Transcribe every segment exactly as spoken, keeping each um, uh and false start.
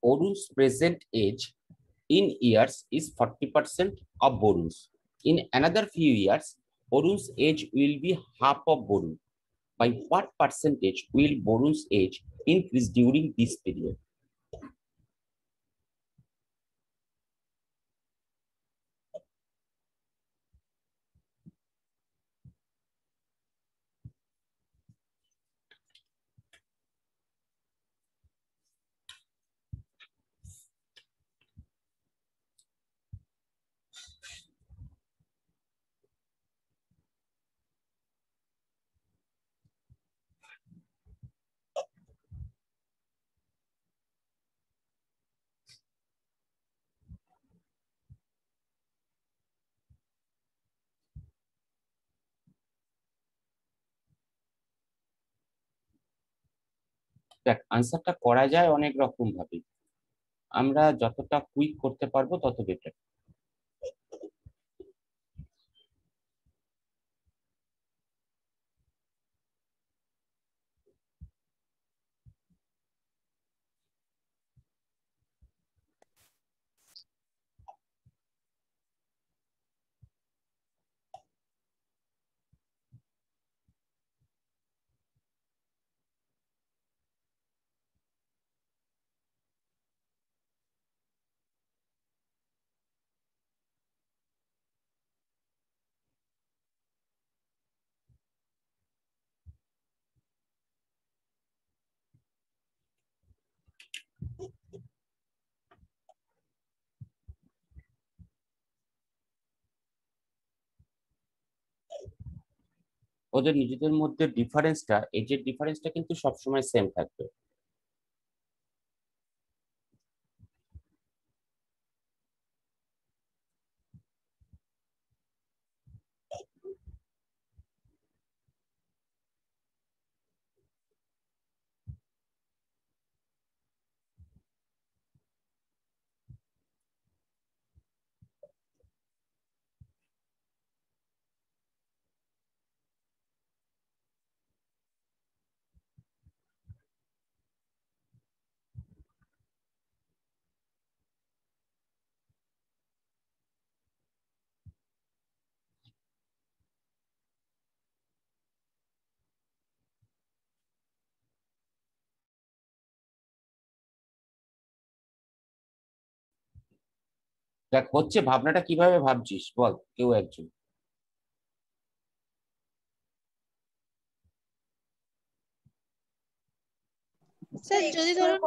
Orun's present age in years is forty percent of Borun's. In another few years, Orun's age will be half of Borun. By what percentage will Borun's age increase during this period? দেখ আনসারটা করা যায় অনেক রকম ভাবে, আমরা যতটা quick করতে পারবো তত বেটার। ওদের নিজেদের মধ্যে ডিফারেন্সটা, এজের ডিফারেন্সটা কিন্তু সবসময় সেম থাকবে। দেখ হচ্ছে, ভাবনাটা কিভাবে ভাবছিস বল কেউ একজন। স্যার যদি ধরুন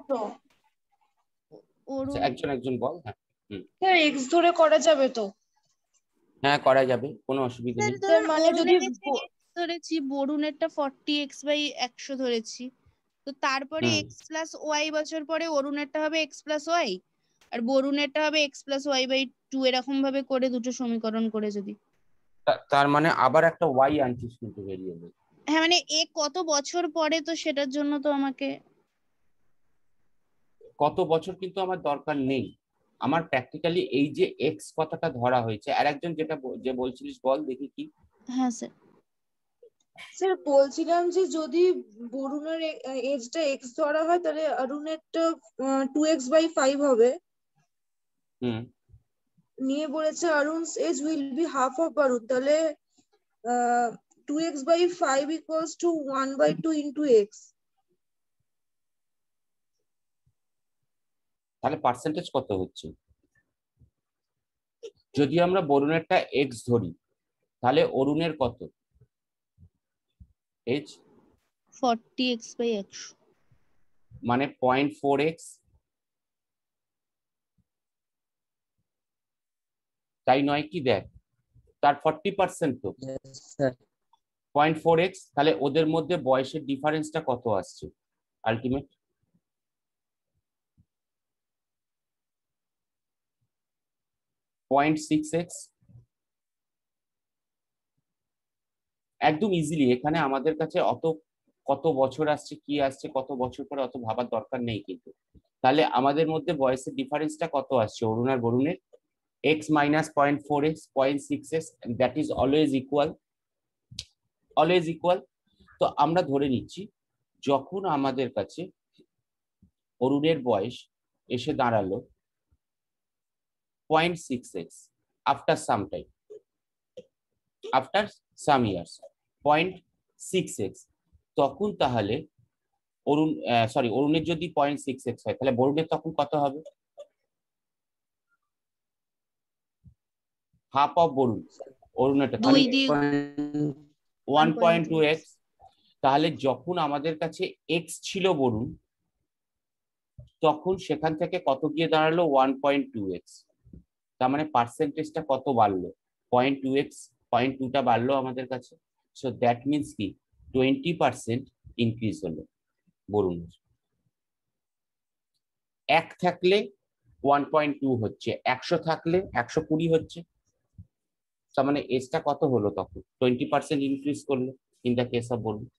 আচ্ছা, একজন একজন বল। হ্যাঁ হুম স্যার এক্স ধরে করা যাবে তো? হ্যাঁ করা যাবে, কোনো অসুবিধা নেই। স্যার মানে যদি ধরেছি বরুণেরটা ফর্টি এক্স বাই একশো ধরেছি, তো তারপরে হুম এক্স প্লাস ওয়াই বছর পরে অরুণেরটা হবে এক্স প্লাস ওয়াই, আর বরুণেরটা হবে X plus Y by two, এরকম ভাবে করে দুটো সমীকরণ করে যদি। তা- তার মানে আবার একটা ওয়াই আনছিস কিন্তু ভেরিয়েবল। হ্যাঁ মানে এ কত বছর পরে, তো সেটার জন্য তো আমাকে কত বছর কিন্তু আমার দরকার নেই, আমার প্র্যাকটিক্যালি এই যে এক্স কথাটা ধরা হয়েছে। আর একজন যেটা ব- যে বলছিলিস বল দেখি কি। হ্যাঁ স্যার স্যার বলছিলাম যে যদি বরুণের এজটা এক্স ধরা হয় তাহলে অরুণেরটা টু এক্স বাই ফাইভ হবে। হুম নিয়ে বলেছে Arun's age will be half of Barun, তাহলে two X by five equals to one by two into X. তাহলে পার্সেন্টেজ কত হচ্ছে? যদি আমরা বরুণেরটা এক্স ধরি তাহলে অরুণের কত এজ? ফর্টি এক্স বাই একশো। মানে পয়েন্ট ফোর এক্স, তাই নয় কি? দেখ তার ফর্টি পার্সেন্ট তো পয়েন্ট ফোর এক্স, তাহলে ওদের মধ্যে বয়সের ডিফারেন্সটা কত আসছে আলটিমেট? Point six x. একদম ইজিলি এখানে আমাদের কাছে অত কত বছর আসছে কি আসছে কত বছর পরে অত ভাবার দরকার নেই কিন্তু। তাহলে আমাদের মধ্যে বয়সের ডিফারেন্সটা কত আসছে অরুণ আর বরুণের? X minus point four x point six x, that is always equal, always equal. তো আমরা ধরে নিচ্ছি যখন আমাদের কাছে অরুণের বয়স এসে দাঁড়ালো point six x after some time, after some years point six x, তখন তাহলে অরুণ সরি অরুণের যদি পয়েন্ট সিক্স এক্স হয় তাহলে বরুণের তখন কত হবে? হাফ অফ বরুণ, অরুণেরটা তাহলে দুই দিয়ে one point two one point two x। X. তাহলে যখন আমাদের কাছে এক্স ছিল বরুণ, তখন সেখান থেকে কত গিয়ে দাঁড়ালো ওয়ান পয়েন্ট টু এক্স। তার মানে পার্সেন্টেজটা কত বাড়লো? পয়েন্ট টু এক্স, পয়েন্ট টুটা বাড়লো আমাদের কাছে। সো দ্যাট মিনস কি টোয়েন্টি পার্সেন্ট ইনক্রিজ হলো বরুণের। এক থাকলে ওয়ান পয়েন্ট টু হচ্ছে, একশো থাকলে একশো কুড়ি হচ্ছে। তার মানে এজটা কত হলো তখন? টোয়েন্টি পার্সেন্ট ইনক্রিজ করলো in the case of Barun.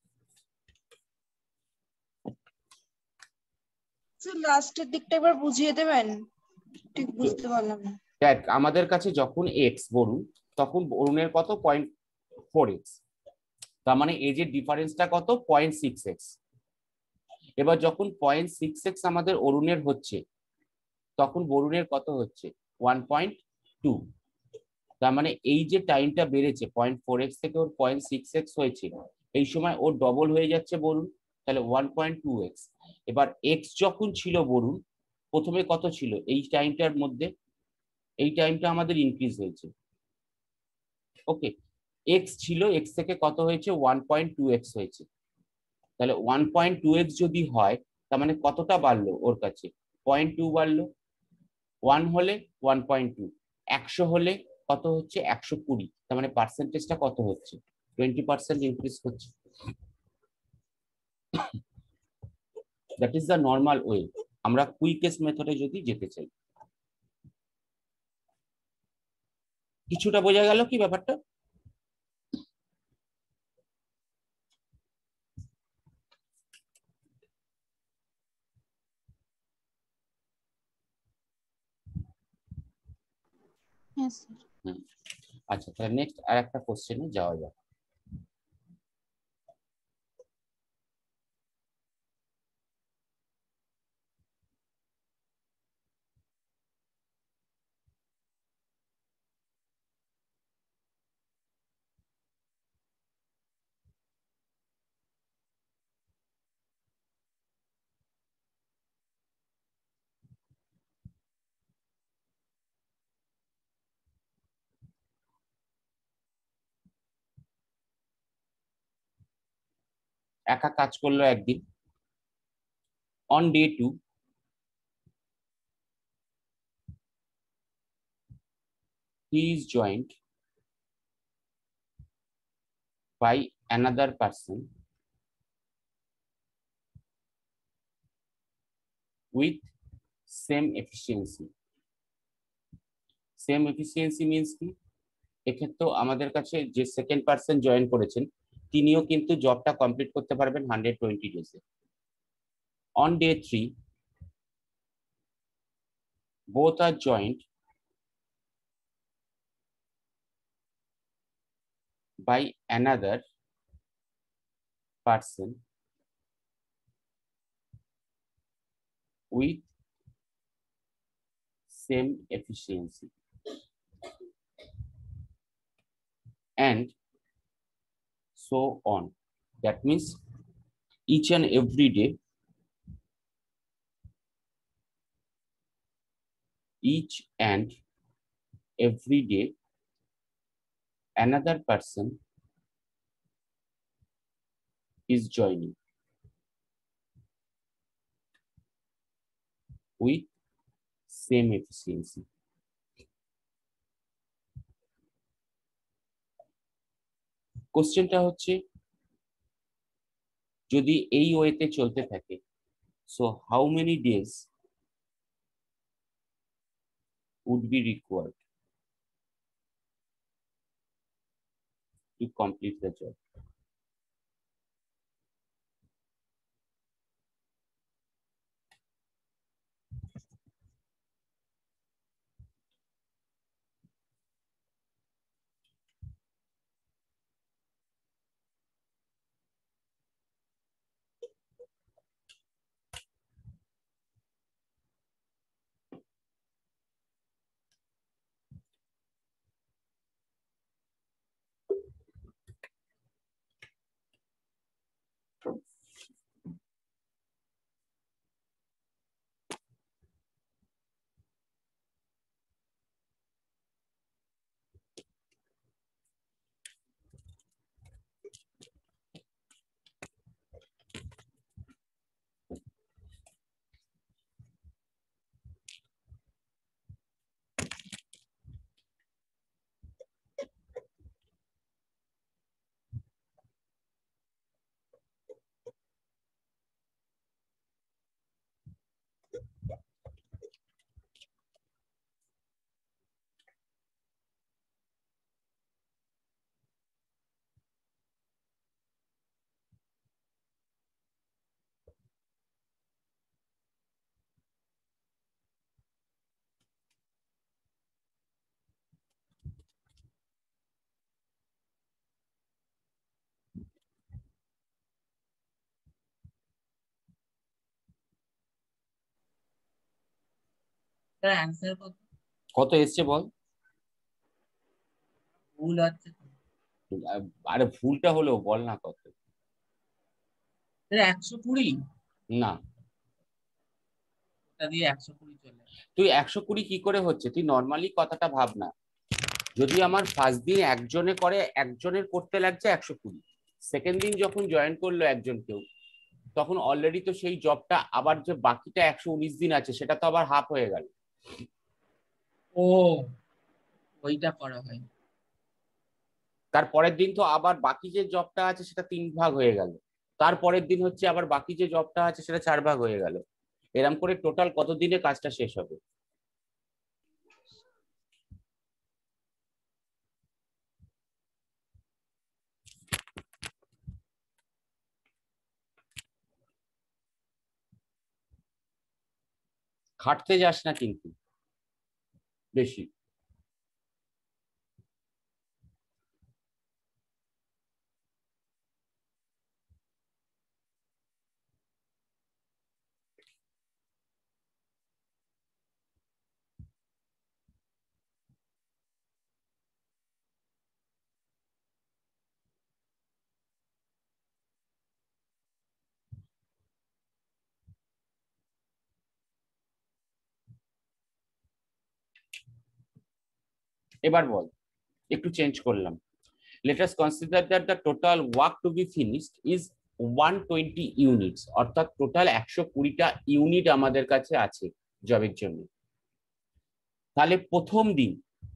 Sir লাস্টের দিকটা একবার বুঝিয়ে দেবেন, ঠিক বুঝতে পারলাম না। দেখ আমাদের কাছে যখন এক্স বরুণ, তখন বরুণের কত পয়েন্ট ফোর এক্স, তার মানে এজের ডিফারেন্সটা কত পয়েন্ট সিক্স এক্স। এবার যখন পয়েন্ট সিক্স এক্স আমাদের অরুণের হচ্ছে, তখন বরুণের কত হচ্ছে ওয়ান পয়েন্ট টু। তার মানে এই যে টাইমটা বেড়েছে পয়েন্ট ফোর এক্স থেকে ওর পয়েন্ট সিক্স এক্স হয়েছে, এই সময় ওর ডবল হয়ে যাচ্ছে বরুণ, তাহলে ওয়ান পয়েন্ট টু এক্স। এবার এক্স যখন ছিল বরুণ প্রথমে কত ছিল এই টাইমটার মধ্যে, এই টাইমটা আমাদের ইনক্রিজ হয়েছে। ওকে, এক্স ছিল, এক্স থেকে কত হয়েছে ওয়ান পয়েন্ট টু এক্স হয়েছে। তাহলে ওয়ান পয়েন্ট টু এক্স যদি হয় তার মানে কতটা বাড়লো ওর কাছে? পয়েন্ট টু বাড়লো। ওয়ান হলে ওয়ান পয়েন্ট টু, একশো হলে কত হচ্ছে একশো কুড়ি। তার মানে পার্সেন্টেজটা কত হচ্ছে? টোয়েন্টি পার্সেন্ট ইনক্রিজ করছে। That is the normal way আমরা কুইকেস্ট মেথডে যদি যেতে চাই। কিছুটা বোঝা গেল কি ব্যাপারটা? হ্যাঁ স্যার। হুম, আচ্ছা তাহলে নেক্সট আর একটা কোশ্চেনে যাওয়া যাক। একা কাজ করলো একদিন। On day two he is joined by another person with same efficiency. Same efficiency means কি? এক্ষেত্রে আমাদের কাছে যে সেকেন্ড পার্সন জয়েন করেছেন তিনিও কিন্তু জবটা কমপ্লিট করতে পারবেন হান্ড্রেড টোয়েন্টি ডেজে। On day three both are joined by another person with same efficiency, and so on. That means each and every day, each and every day, another person is joining with same efficiency. কোশ্চেনটা হচ্ছে যদি এই ওয়েতে চলতে থাকে, so how many days would be required to complete the job? তার answer কত? কত এসছে বল? ভুল আছে তো। আরে ভুলটা হলো বল না কত। তাহলে একশো কুড়ি। না, ওটা দিয়ে একশো কুড়ি চলে আসে। তুই একশো কুড়ি কি করে হচ্ছে, তুই নর্মালি কথাটা ভাব না। যদি আমার ফার্স্ট দিন একজনে করে, একজনের করতে লাগছে একশো কুড়ি, সেকেন্ড দিন যখন জয়েন করলো একজন কেউ, তখন অলরেডি তো সেই জবটা আবার যে বাকিটা একশো উনিশ দিন আছে সেটা তো আবার হাফ হয়ে গেল। ও, ওইটা করা হয়। তারপরের দিন তো আবার বাকি যে জবটা আছে সেটা তিন ভাগ হয়ে গেল, তারপরের দিন হচ্ছে আবার বাকি যে জবটা আছে সেটা চার ভাগ হয়ে গেল। এরকম করে টোটাল কত দিনে কাজটা শেষ হবে? খাটতে যাস না কিন্তু বেশি। এবার বল, একটু চেঞ্জ করলাম। Let us consider that the total work to be finished is one hundred twenty units, অর্থাৎ টোটাল একশো কুড়িটা ইউনিট আমাদের কাছে আছে জবের জন্য। তাহলে প্রথম দিন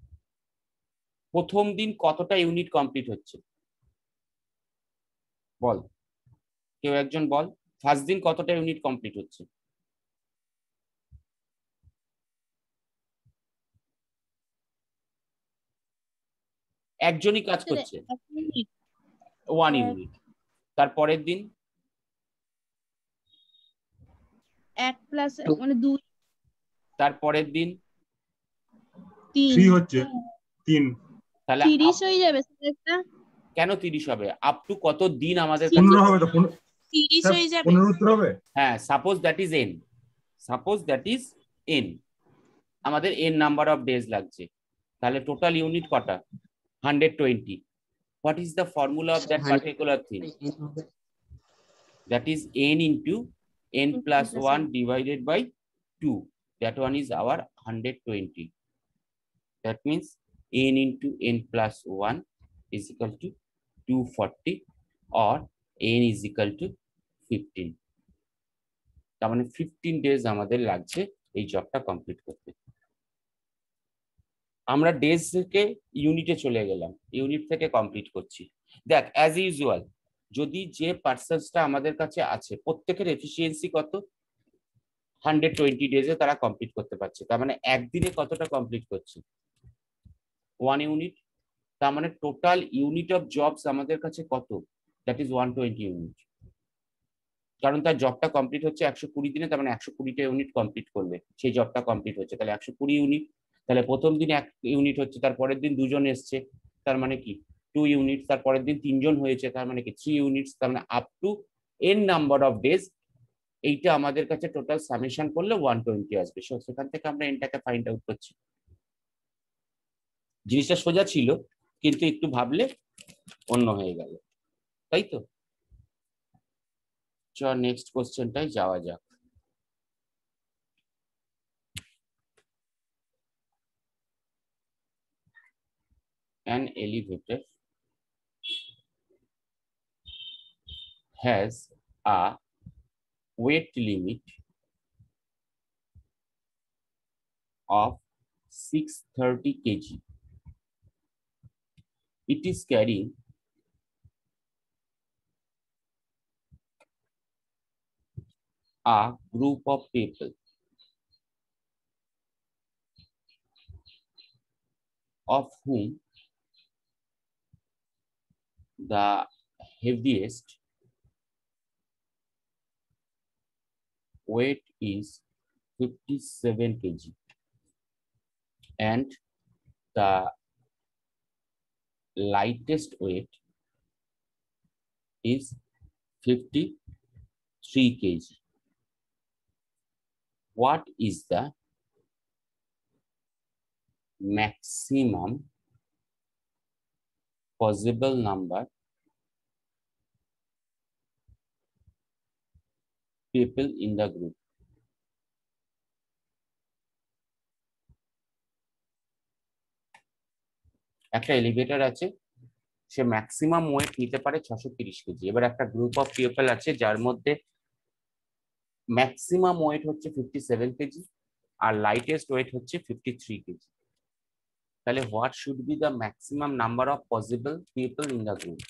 প্রথম দিন কতটা ইউনিট কমপ্লিট হচ্ছে বল, কেউ একজন বল, ফার্স্ট দিন কতটা ইউনিট কমপ্লিট হচ্ছে? একজনই কাজ করছে, ওয়ান ইউনিট। তারপরের দিন এক প্লাস মানে দুই, তারপরের দিন তিন, থ্রি হচ্ছে তিন। তাহলে তিরিশ up- হয়ে যাবে স্যার একটা। কেন তিরিশ হবে? আপ টু কত দিন আমাদের কাছে? পনেরো হবে তো, পনেরো তিরিশ স্যার, হয়ে যাবে। পনেরো উত্তর হবে। হ্যাঁ, suppose that is n, suppose that is n, আমাদের এন নাম্বার অফ ডেজ লাগছে। তাহলে টোটাল ইউনিট কটা? Hundred twenty. What is the formula of that particular thing? That is n into n plus one divided by two. That one is our one hundred twenty. That means n into n plus one is equal to two hundred forty, or n is equal to fifteen. তার মানে fifteen days আমাদের লাগছে এই জবটা complete করতে। আমরা days থেকে ইউনিটে চলে গেলাম, ইউনিট থেকে কমপ্লিট করছি। দেখ, অ্যাজ ইউজুয়াল, যদি যে পার্সনসটা আমাদের কাছে আছে প্রত্যেকের এফিসিয়েন্সি কত? হান্ড্রেড টোয়েন্টি ডেজে তারা কমপ্লিট করতে পারছে, তার মানে একদিনে কতটা কমপ্লিট করছে? One unit. তার মানে টোটাল ইউনিট অফ জবস আমাদের কাছে কত? That is one twenty unit. কারণ তার জবটা কমপ্লিট হচ্ছে একশো কুড়ি দিনে, তার মানে একশো কুড়িটা ইউনিট কমপ্লিট করবে, সেই জবটা কমপ্লিট হচ্ছে, তাহলে একশো কুড়ি ইউনিট। তাহলে প্রথম দিন এক ইউনিট হচ্ছে, তারপরের দিন দুজন এসছে, তার মানে কি টু ইউনিট, তারপরের দিন তিনজন হয়েছে, তার মানে কি থ্রি ইউনিটস, তার মানে up to n number of days. এইটা আমাদের কাছে টোটাল সামেশন করলে ওয়ান টোয়েন্টি আসবে। সেখান থেকে আমরা এনটাকে ফাইন্ড আউট করছি। জিনিসটা সোজা ছিল, কিন্তু একটু ভাবলে অন্য হয়ে গেল, তাই তো? চল নেক্সট কোশ্চেনটাই যাওয়া যাক। An elevator has a weight limit of six hundred thirty kilograms. It is carrying a group of people of whom the heaviest weight is fifty-seven kilograms and the lightest weight is fifty-three kilograms. What is the maximum possible number people in the group. একটা elevator আছে, সে maximum wait নিতে পারে ছশো তিরিশ KG. এবার একটা group of people আছে যার মধ্যে ম্যাক্সিমাম ওয়েট হচ্ছে ফিফটি সেভেন কেজি আর লাইটেস্ট ওয়েট হচ্ছে ফিফটি থ্রি কেজি। তাহলে what should be the maximum number of possible people in the group?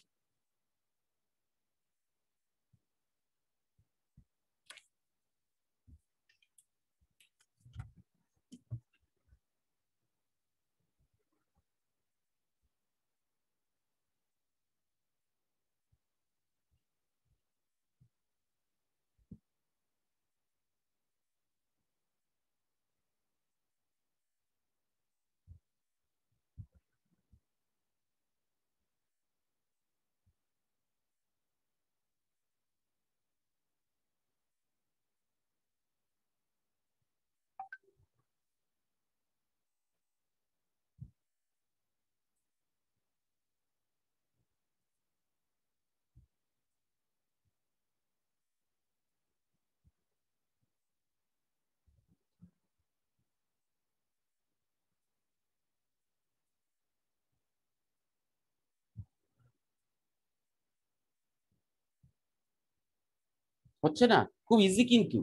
হচ্ছে না? খুব ইজি কিন্তু।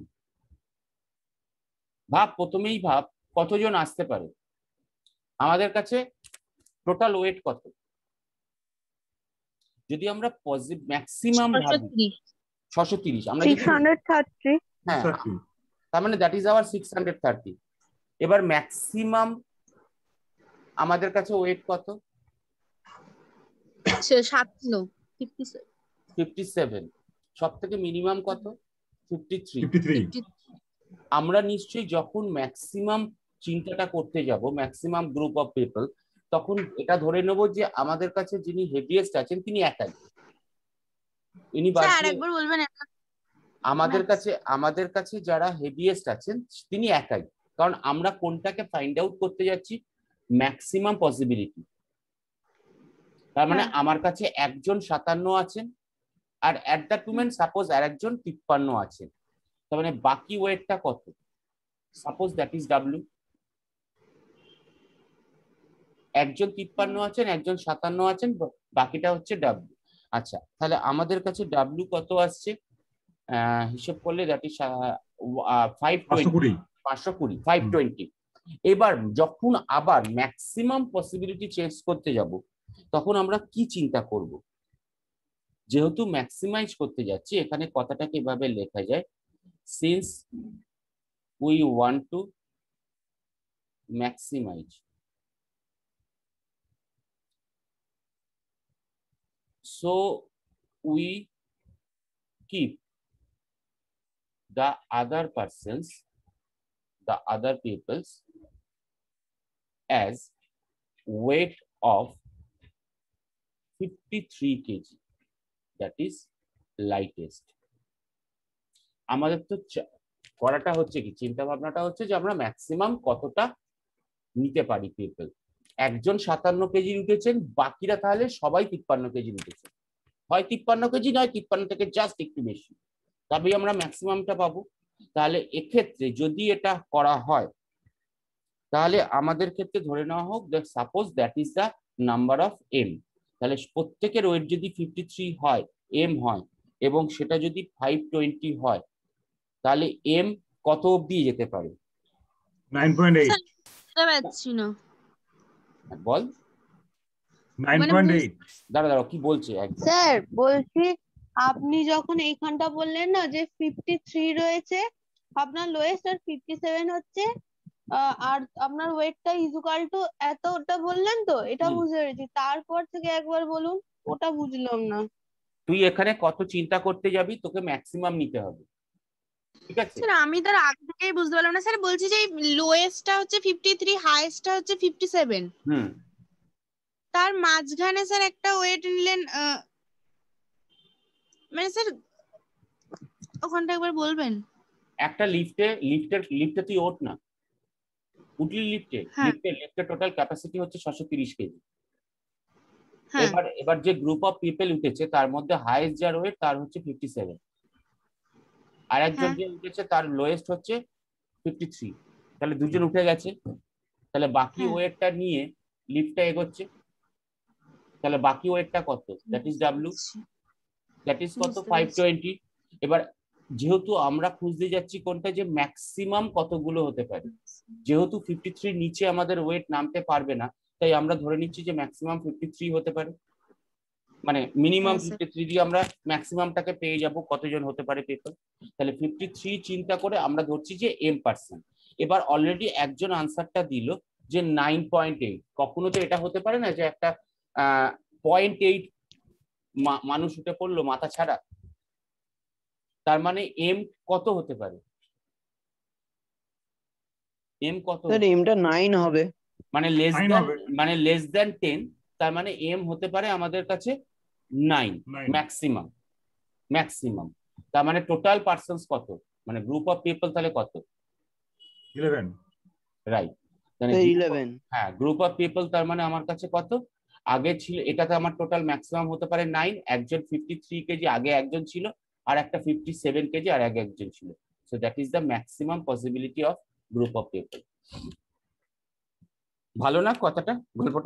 ভাব, প্রথমেই ভাব কতজন আসতে পারে আমাদের কাছে, টোটাল ওয়েট কত? যদি আমরা পজিটিভ ম্যাক্সিমাম ভাবি ছশো তিরিশ, আমরা যদি হ্যাঁ, তার মানে that is our six hundred thirty. এবার ম্যাক্সিমাম আমাদের কাছে ওয়েট কত? Fifty seven. সব থেকে মিনিমাম কত? Fifty three. আমরা নিশ্চয়ই যখন ম্যাক্সিমাম চিন্তাটা করতে যাব, ম্যাক্সিমাম গ্রুপ অফ পিপল, তখন এটা ধরে নেব যে আমাদের কাছে যিনি হেভিয়েস্ট আছেন তিনি একাই। ইনি আমাদের কাছে আমাদের কাছে যারা হেভিয়েস্ট আছেন তিনি একাই, কারণ আমরা কোনটাকে ফাইন্ড আউট করতে যাচ্ছি? Maximum possibility. তার মানে আমার কাছে একজন সাতান্ন আছেন আর অ্যাট দ্যাট মোমেন্ট সাপোজ আর একজন তিপ্পান্ন আছেন, তার মানে বাকি ওয়েটটা কত? Suppose that is W. একজন তিপ্পান্ন আছেন, একজন সাতান্ন আছেন, বাকিটা হচ্ছে ডাব্লিউ। আচ্ছা, তাহলে আমাদের কাছে ডাব্লিউ কত আসছে? আহ হিসেব করলে দ্যাট ইজ ফাইভ টোয়েন্টি, পাঁচশো কুড়ি, ফাইভ টোয়েন্টি। এবার যখন আবার ম্যাক্সিমাম পসিবিলিটি চেঞ্জ করতে যাব, তখন আমরা কি চিন্তা করব? যেহেতু ম্যাক্সিমাইজ করতে যাচ্ছি, এখানে কথাটাকে এভাবে লেখা যায়, since we want to maximize, so we keep the other persons, the other peoples as weight of fifty-three kilograms, that is lightest. আমাদের তো করাটা হচ্ছে কি, চিন্তা ভাবনাটা হচ্ছে যে আমরা ম্যাক্সিমাম কতটা নিতে পারি পিপল। একজন সাতান্ন কেজি উঠেছেন, বাকিরা তাহলে সবাই তিপ্পান্ন কেজি উঠেছে, হয় তিপ্পান্ন কেজি নয় তিপ্পান্ন থেকে জাস্ট একটু বেশি, তবেই আমরা ম্যাক্সিমামটা পাবো। তাহলে এক্ষেত্রে যদি এটা করা হয়, তাহলে আমাদের ক্ষেত্রে ধরে নেওয়া হোক that suppose that is the number of M. তাহলে প্রত্যেকের ওয়েট যদি ফিফটি থ্রি হয়, এম হয়, এবং সেটা যদি ফাইভ টোয়েন্টি হয়, তাহলে এম কত অবধি যেতে পারে? Nine point eight. বল। Nine point eight. দাঁড়া দাঁড়া, কি বলছে? স্যার বলছি, আপনি যখন এইখানটা বললেন না যে ফিফটি থ্রি রয়েছে আপনার লোয়েস্ট আর ফিফটি সেভেন হচ্ছে, আর আপনার ওয়েটটা ইজুকাল টু এতটা বললেন তো, এটা বুঝতে পেরেছি। তারপর থেকে একবার বলুন, ওটা বুঝলাম না। তুই এখানে কত চিন্তা করতে যাবি, তোকে ম্যাক্সিমাম নিতে হবে, ঠিক আছে? স্যার আমি তার আগে থেকেই বুঝতে পারলাম না। স্যার বলছি যে লোয়েস্টটা হচ্ছে ফিফটি থ্রি, হাইয়েস্টটা হচ্ছে ফিফটি সেভেন, হুম, তার মাঝখানে স্যার একটা ওয়েট নিলেন, মানে স্যার ওখানটা একবার বলবেন? একটা লিফটে লিফটের লিফটে তুই ওঠ না, উটলি লিফটে হ্যাঁ। লিফটে লিফটের টোটাল ক্যাপাসিটি হচ্ছে ছশো তিরিশ কেজি। হ্যাঁ এবার এবার যে গ্রুপ অফ পিপল উঠেছে তার মধ্যে হাইয়েস্ট যার ওয়েট তার হচ্ছে ফিফটি সেভেন, আর একজন হ্যাঁ। যে উঠেছে তার লোয়েস্ট হচ্ছে ফিফটি থ্রি। তাহলে দুজন উঠে গেছে, তাহলে বাকি হ্যাঁ। ওয়েটটা নিয়ে লিফটটা এগোচ্ছে। তাহলে বাকি ওয়েটটা কত? That is W, that is কত? বুঝতে ফাইভ পেরেছি। টোয়েন্টি। এবার যেহেতু আমরা খুঁজতে যাচ্ছি কোনটা যে ম্যাক্সিমাম কতগুলো হতে পারে, যেহেতু ফিফটি থ্রি নিচে আমাদের ওয়েট নামতে পারবে না, তাই আমরা ধরে নিচ্ছি যে ম্যাক্সিমাম ফিফটি থ্রি হতে পারে, মানে মিনিমাম হ্যাঁ স্যার। ফিফটি থ্রি দিয়ে আমরা ম্যাক্সিমামটাকে পেয়ে যাব কতজন হতে পারে পিপল। তাহলে ফিফটি থ্রি চিন্তা করে আমরা ধরছি যে এম পার্সেন্ট। এবার অলরেডি একজন আনসারটা দিল যে নাইন পয়েন্ট এইট। কখনো তো এটা হতে পারে না যে একটা আহ পয়েন্ট এইট মানুষ উঠে পড়লো মাথা ছাড়া, তার মানে এম কত হতে পারে? এম কত? স্যার এমটা নাইন হবে। মানে লেস Nine দ্যান হবে। মানে লেস দ্যান টেন, তার মানে এম হতে পারে আমাদের কাছে নাইন Nine. ম্যাক্সিমাম। ম্যাক্সিমাম তার মানে টোটাল পার্সনস কত, মানে গ্রুপ অফ পিপল তাহলে কত? Eleven. রাইট। মানে স্যার group of- ইলেভেন। হ্যাঁ গ্রুপ অফ পিপল তার মানে আমার কাছে কত আগে ছিল, এটাতে আমার টোটাল ম্যাক্সিমাম হতে পারে নাইন। একজন ফিফটি থ্রি কেজি আগে একজন ছিল, আর একটা ফিফটি সেভেন কেজি আর আগে একজন ছিল। So that is the maximum possibility of group of people. ভালো না কথাটা, গল্পটা?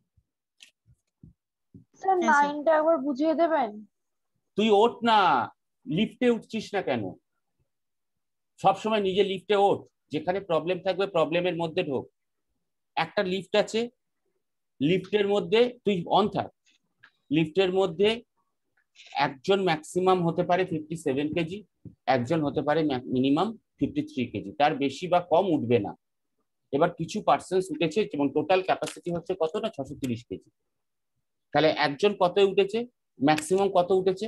স্যার হ্যাঁ, স্যার। নাইনটা একবার বুঝিয়ে দেবেন? তুই ওঠ না, লিফটে উঠছিস না কেন? সবসময় নিজে লিফটে ওঠ, যেখানে প্রবলেম থাকবে প্রবলেমের মধ্যে ঢোক। একটা লিফট আছে, লিফটের মধ্যে তুই অন থাক, লিফটের মধ্যে একজন ম্যাক্সিমাম হতে পারে ফিফটি সেভেন কেজি, একজন হতে পারে মিনিমাম ফিফটি থ্রি কেজি, তার বেশি বা কম উঠবে না। এবার কিছু পার্সেন্স উঠেছে এবং টোটাল ক্যাপাসিটি হচ্ছে কত না ছশো তিরিশ কেজি। তাহলে একজন কত উঠেছে, ম্যাক্সিমাম কত উঠেছে?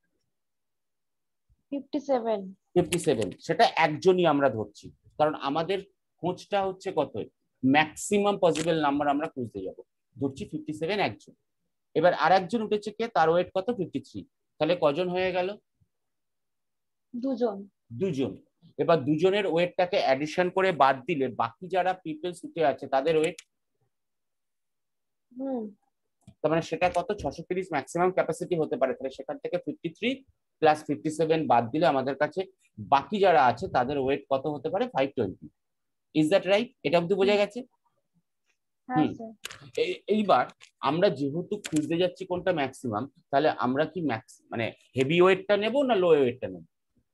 Fifty seven. Fifty seven. সেটা একজনই আমরা ধরছি, কারণ আমাদের খোঁজটা হচ্ছে কত, ম্যাক্সিমাম পসিবল নাম্বার আমরা খুঁজতে যাব, ধরছি ফিফটি সেভেন একজন। এবার আর একজন উঠেছে কে, তার ওয়েট কত? Fifty three. তাহলে কজন হয়ে গেল? দুজন। দুজন। এবার দুজনের ওয়েটটাকে অ্যাডিশন করে বাদ দিলে বাকি যারা পিপলস উঠে আছে তাদের ওয়েট, হুম। তার মানে সেটা কত? ছশো তিরিশ ম্যাক্সিমাম ক্যাপাসিটি হতে পারে। তাহলে সেখান থেকে fifty three plus fifty seven বাদ দিলে আমাদের কাছে বাকি যারা আছে তাদের ওয়েট কত হতে পারে? Five twenty. Is that right? এটা অব্দি বোঝা গেছে? হ্যাঁ হুম। স্যার। এই- এইবার আমরা যেহেতু খুঁজতে যাচ্ছি কোনটা ম্যাক্সিমাম, তাহলে আমরা কি ম্যাক্স মানে হেভি ওয়েটটা নেব না লো ওয়েটটা নেব?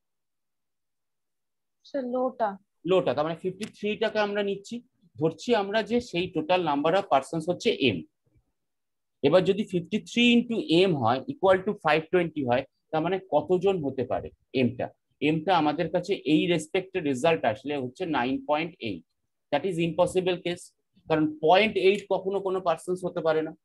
স্যার লোটা। লোটা, তার মানে ফিফটি থ্রিটাকে আমরা নিচ্ছি, ধরছি আমরা যে সেই টোটাল নাম্বার অফ পার্সনস হচ্ছে এম। এবার যদি ফিফটি থ্রি ইন্টু এম হয় ইকুয়াল টু ফাইভ টোয়েন্টি হয়, তার মানে কতজন হতে পারে এমটা? এমটা আমাদের কাছে এই রেসপেক্টের রেজাল্ট আসলে হচ্ছে nine point eight. That is impossible case, কারণ পয়েন্ট এইট কখনো কোনো পার্সনস হতে পারে না।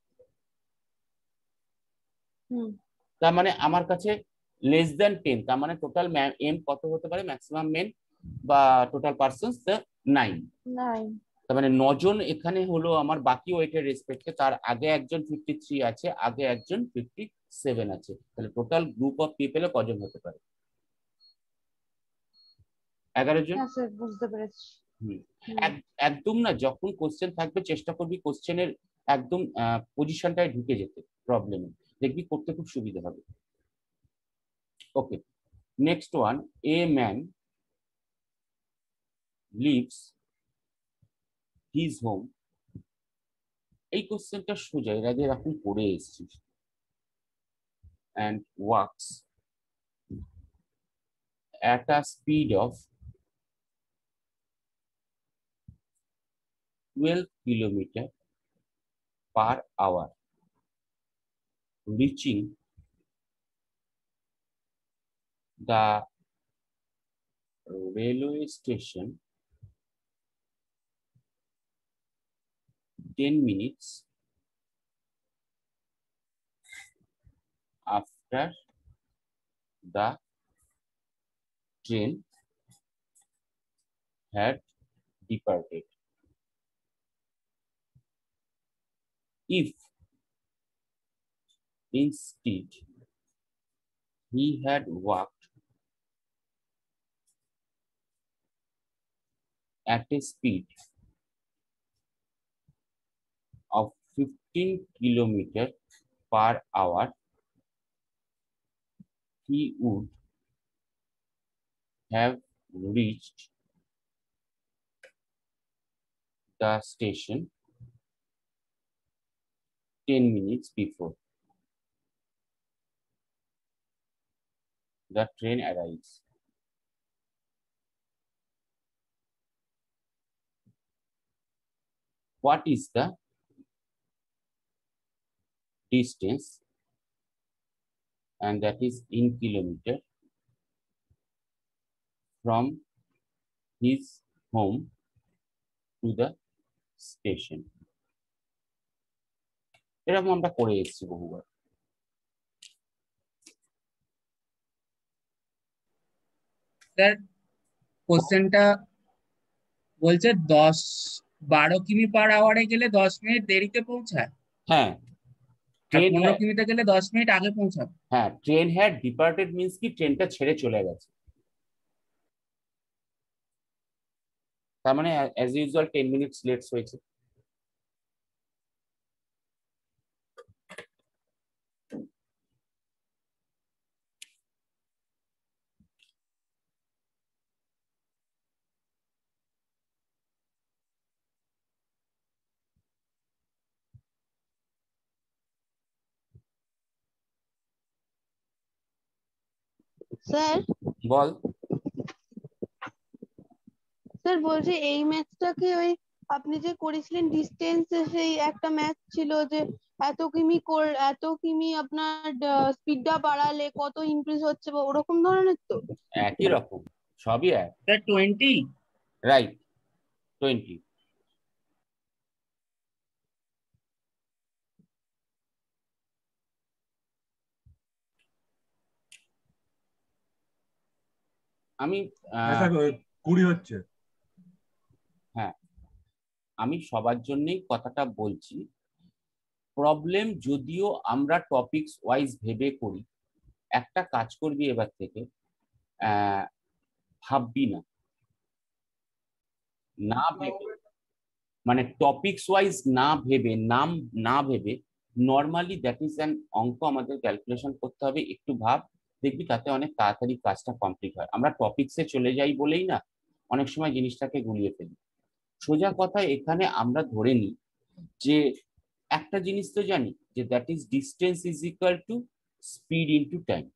হুম। তার মানে আমার কাছে লেস দ্যান টেন, তার মানে টোটাল এম কত হতে পারে ম্যাক্সিমাম মেন বা টোটাল পার্সনস নাইন। নাইন। তার মানে নজন এখানে হলো আমার বাকি ওয়েটের রেসপেক্টে, তার আগে একজন ফিফটি থ্রি আছে, আগে একজন ফিফটি সেভেন আছে। তাহলে টোটাল গ্রুপ অফ পিপলে কজন হতে পারে? এগারো জন। হ্যাঁ স্যার বুঝতে পেরেছি। হুম। হুম। এক- একদম না, যখন কোশ্চেন থাকবে চেষ্টা করবি কোশ্চেনের একদম পজিশনটায় ঢুকে যেতে, প্রবলেমে দেখবি করতে খুব সুবিধা হবে। Okay, next one, a man leaves his home. এই কোশ্চেনটা সোজা, এর আগে এখন পড়ে এসেছিস। and walks at a speed of twelve kilometers per hour, reaching the railway station ten minutes after the train had departed. If instead he had walked at a speed fifteen kilometer per hour, he would have reached the station ten minutes before the train arrives. What is the distance, and that is in kilometer, from his home to the station? এরকম আমরা করে এসেছি বহুবার। Sir কোশ্চেনটা বলছে দশ বারো কিমি পার আওয়ারে গেলে দশ মিনিট দেরিতে পৌঁছায়, হ্যাঁ, আর ট্রেন পনেরো কিমিতে গেলে দশ মিনিট আগে পৌঁছাবে। হ্যাঁ, ট্রেন হ্যাড ডিপার্টেড মিন্স কি ট্রেনটা ছেড়ে চলে গেছে, তার মানে as usual ten minutes lates হয়েছে। স্যার বল। স্যার বলছি এই ম্যাথটা কি ওই আপনি যে করেছিলেন ডিস্টেন্স, সেই একটা ম্যাথ ছিল যে এত কিমি কর এত কিমি আপনার স্পিডটা বাড়ালে কত ইনক্রিজ হচ্ছে বা ওরকম ধরনের তো? একই রকম, সবই এক। Sir twenty. Right, twenty. আমি আচ্ছা, কুড়ি হচ্ছে। হ্যাঁ, আমি সবার জন্যই কথাটা বলছি। প্রবলেম যদিও আমরা টপিকস ওয়াইজ ভেবে করি, একটা কাজ করবি এবার থেকে, আহ ভাববি না, না ভেবে, মানে টপিকস ওয়াইজ না ভেবে, নাম না ভেবে নর্মালি দ্যাট ইজ অ্যান অঙ্ক আমাদের ক্যালকুলেশন করতে হবে, একটু ভাব, দেখবি তাতে অনেক তাড়াতাড়ি কাজটা কমপ্লিট হয়। আমরা টপিকসে চলে যাই বলেই না অনেক সময় জিনিসটাকে গুলিয়ে ফেলি। সোজা কথা এখানে আমরা ধরে নিই যে একটা জিনিস তো জানি যে that is distance is equal to speed into time.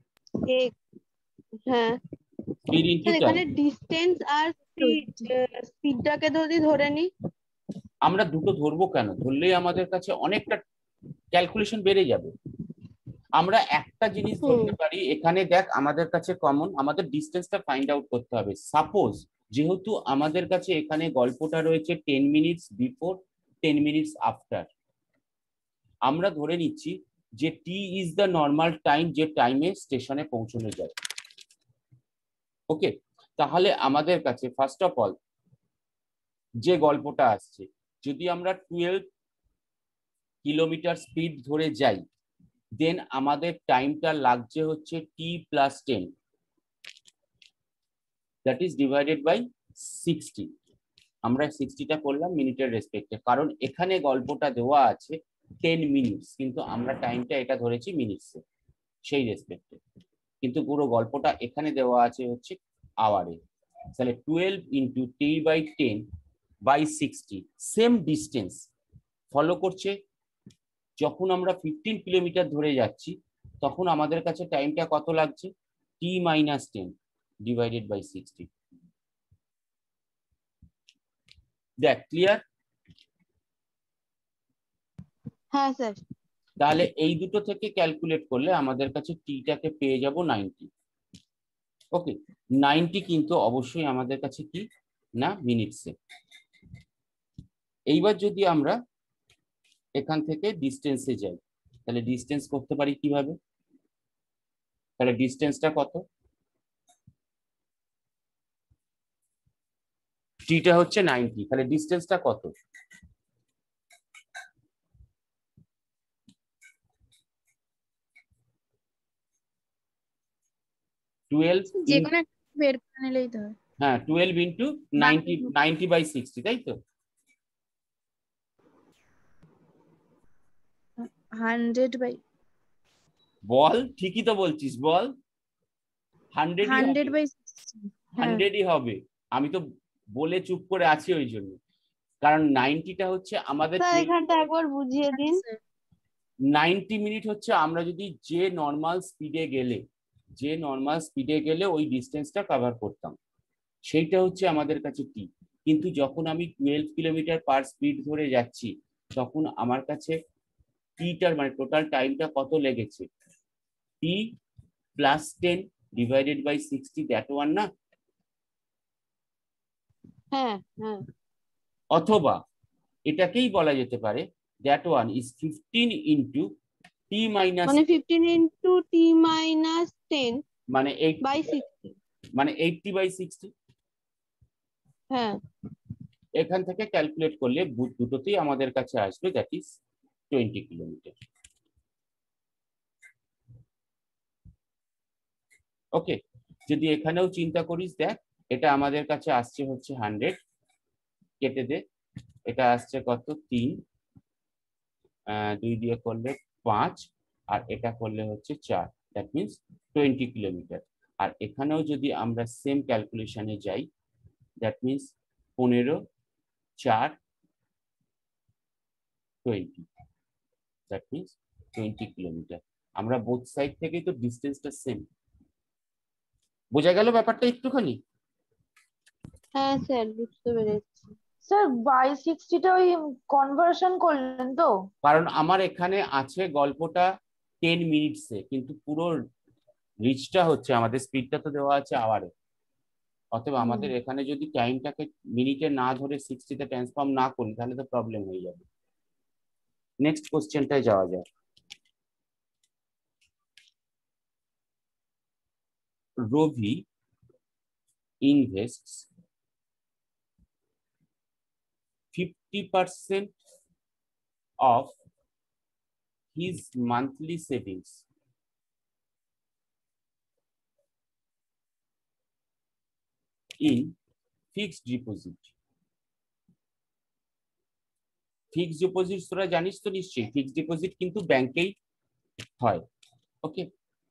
হ্যাঁ স্পিড ইনটু স্যার, টাইম। এখানে ডিস্টেন্স আর স্পিডটাকে যদি ধরে নিই, আমরা দুটো ধরবো কেন? ধরলেই আমাদের কাছে অনেকটা ক্যালকুলেশন বেড়ে যাবে। আমরা একটা জিনিস ধরতে পারি, এখানে দেখ আমাদের কাছে কমন, আমাদের ডিস্টেন্সটা ফাইন্ড আউট করতে হবে। সাপোজ যেহেতু আমাদের কাছে এখানে গল্পটা রয়েছে ten minutes before, ten minutes after, আমরা ধরে নিচ্ছি যে T is the normal time যে টাইমে স্টেশনে পৌঁছানো যায়। ওকে, তাহলে আমাদের কাছে ফার্স্ট অফ অল যে গল্পটা আসছে, যদি আমরা টুয়েলভ কিলোমিটার স্পিড ধরে যাই, দেন আমাদের টাইমটা লাগছে হচ্ছে T plus ten, that is divided by sixty. আমরা সিক্সটিটা করলাম মিনিটের রেসপেক্টে, কারণ এখানে গল্পটা দেওয়া আছে টেন মিনিটস, কিন্তু আমরা টাইমটা এটা ধরেছি মিনিটসে, সেই রেসপেক্টে, কিন্তু পুরো গল্পটা এখানে দেওয়া আছে হচ্ছে আওয়ারে। তাহলে twelve into T by ten by sixty, same distance follow করছে। যখন আমরা ফিফটিন কিলোমিটার ধরে যাচ্ছি তখন আমাদের কাছে টাইমটা কত লাগছে, T minus ten divided by sixty. দেখ ক্লিয়ার? হ্যাঁ স্যার। তাহলে এই দুটো থেকে ক্যালকুলেট করলে আমাদের কাছে টিটাকে পেয়ে যাব নাইনটি। ওকে, নাইনটি কিন্তু অবশ্যই আমাদের কাছে কি না মিনিটসে। এইবার যদি আমরা এখান থেকে ডিস্টেন্সে যাই, তাহলে ডিস্টেন্স করতে পারি কিভাবে? তাহলে ডিস্টেন্সটা কত? টিটা হচ্ছে নাইনটি, তাহলে ডিস্টেন্সটা কত? টুয়েলভ, যেকোনো একটা বের করে নিলেই তো হয়। হ্যাঁ twelve into ninety, ninety by sixty, তাই তো? হান্ড্রেড বাই বল, ঠিকই তো বলছিস, বল। হান্ড্রেডই হবে, হান্ড্রেড বাই সিক্সটি। হ্যাঁ হান্ড্রেডই হবে। আমি তো বলে চুপ করে আছি ওই জন্য, কারণ নাইনটিটা হচ্ছে আমাদের স্যার এখানটা একবার বুঝিয়ে দিন। স্যার নাইনটি মিনিট হচ্ছে আমরা যদি যে নর্মাল স্পিডে গেলে যে নর্মাল স্পিডে গেলে ওই ডিস্টেন্সটা কভার করতাম, সেইটা হচ্ছে আমাদের কাছে টি। কিন্তু যখন আমি টুয়েলভ কিলোমিটার পার স্পিড ধরে যাচ্ছি, তখন আমার কাছে টিটার মানে টোটাল টাইমটা কত লেগেছে, T plus ten divided by sixty, that one না? হ্যাঁ হ্যাঁ অথবা এটাকেই বলা যেতে পারে that one is fifteen into T minus, মানে fifteen into T minus ten মানে এইট, বাই সিক্সটি। মানে এইটটি বাই সিক্সটি। হ্যাঁ এখান থেকে ক্যালকুলেট করলে বু- দুটোতেই আমাদের কাছে আসবে, that is twenty kilometre. Okay, যদি এখানেও চিন্তা করিস, দেখ এটা আমাদের কাছে আসছে হচ্ছে হান্ড্রেড, কেটে দে, এটা আসছে কত, তিন, আহ, দুই দিয়ে করলে পাঁচ, আর এটা করলে হচ্ছে চার, দ্যাট মিনস টোয়েন্টি কিলোমিটার। আর এখানেও যদি আমরা সেম ক্যালকুলেশনে যাই, দ্যাট মিনস পনেরো, চার, twenty, that means twenty kilometre. আমরা বোথ সাইড থেকেই তো ডিস্টেন্সটা সেম। বোঝা গেল ব্যাপারটা একটুখানি? হ্যাঁ স্যার বুঝতে পেরেছি। স্যার বাই সিক্সটিটা ওই কনভার্সন করলেন তো? কারণ আমার এখানে আছে গল্পটা টেন মিনিটসে, কিন্তু পুরো রিচটা হচ্ছে আমাদের, স্পিডটা তো দেওয়া আছে আওয়ারে। অতএব হুম। আমাদের এখানে যদি টাইমটাকে মিনিটে না ধরে সিক্সটিতে ট্রান্সফর্ম না করি, তাহলে তো প্রবলেম হয়ে যাবে। নেক্সট কোশ্চেনটায় যাওয়া যায়। Rabi invests fifty percent of his monthly savings in fixed deposit. Fixed deposit তোরা জানিস তো নিশ্চয়ই, ফিক্সড ডিপোজিট কিন্তু ব্যাংকেই হয়। Okay,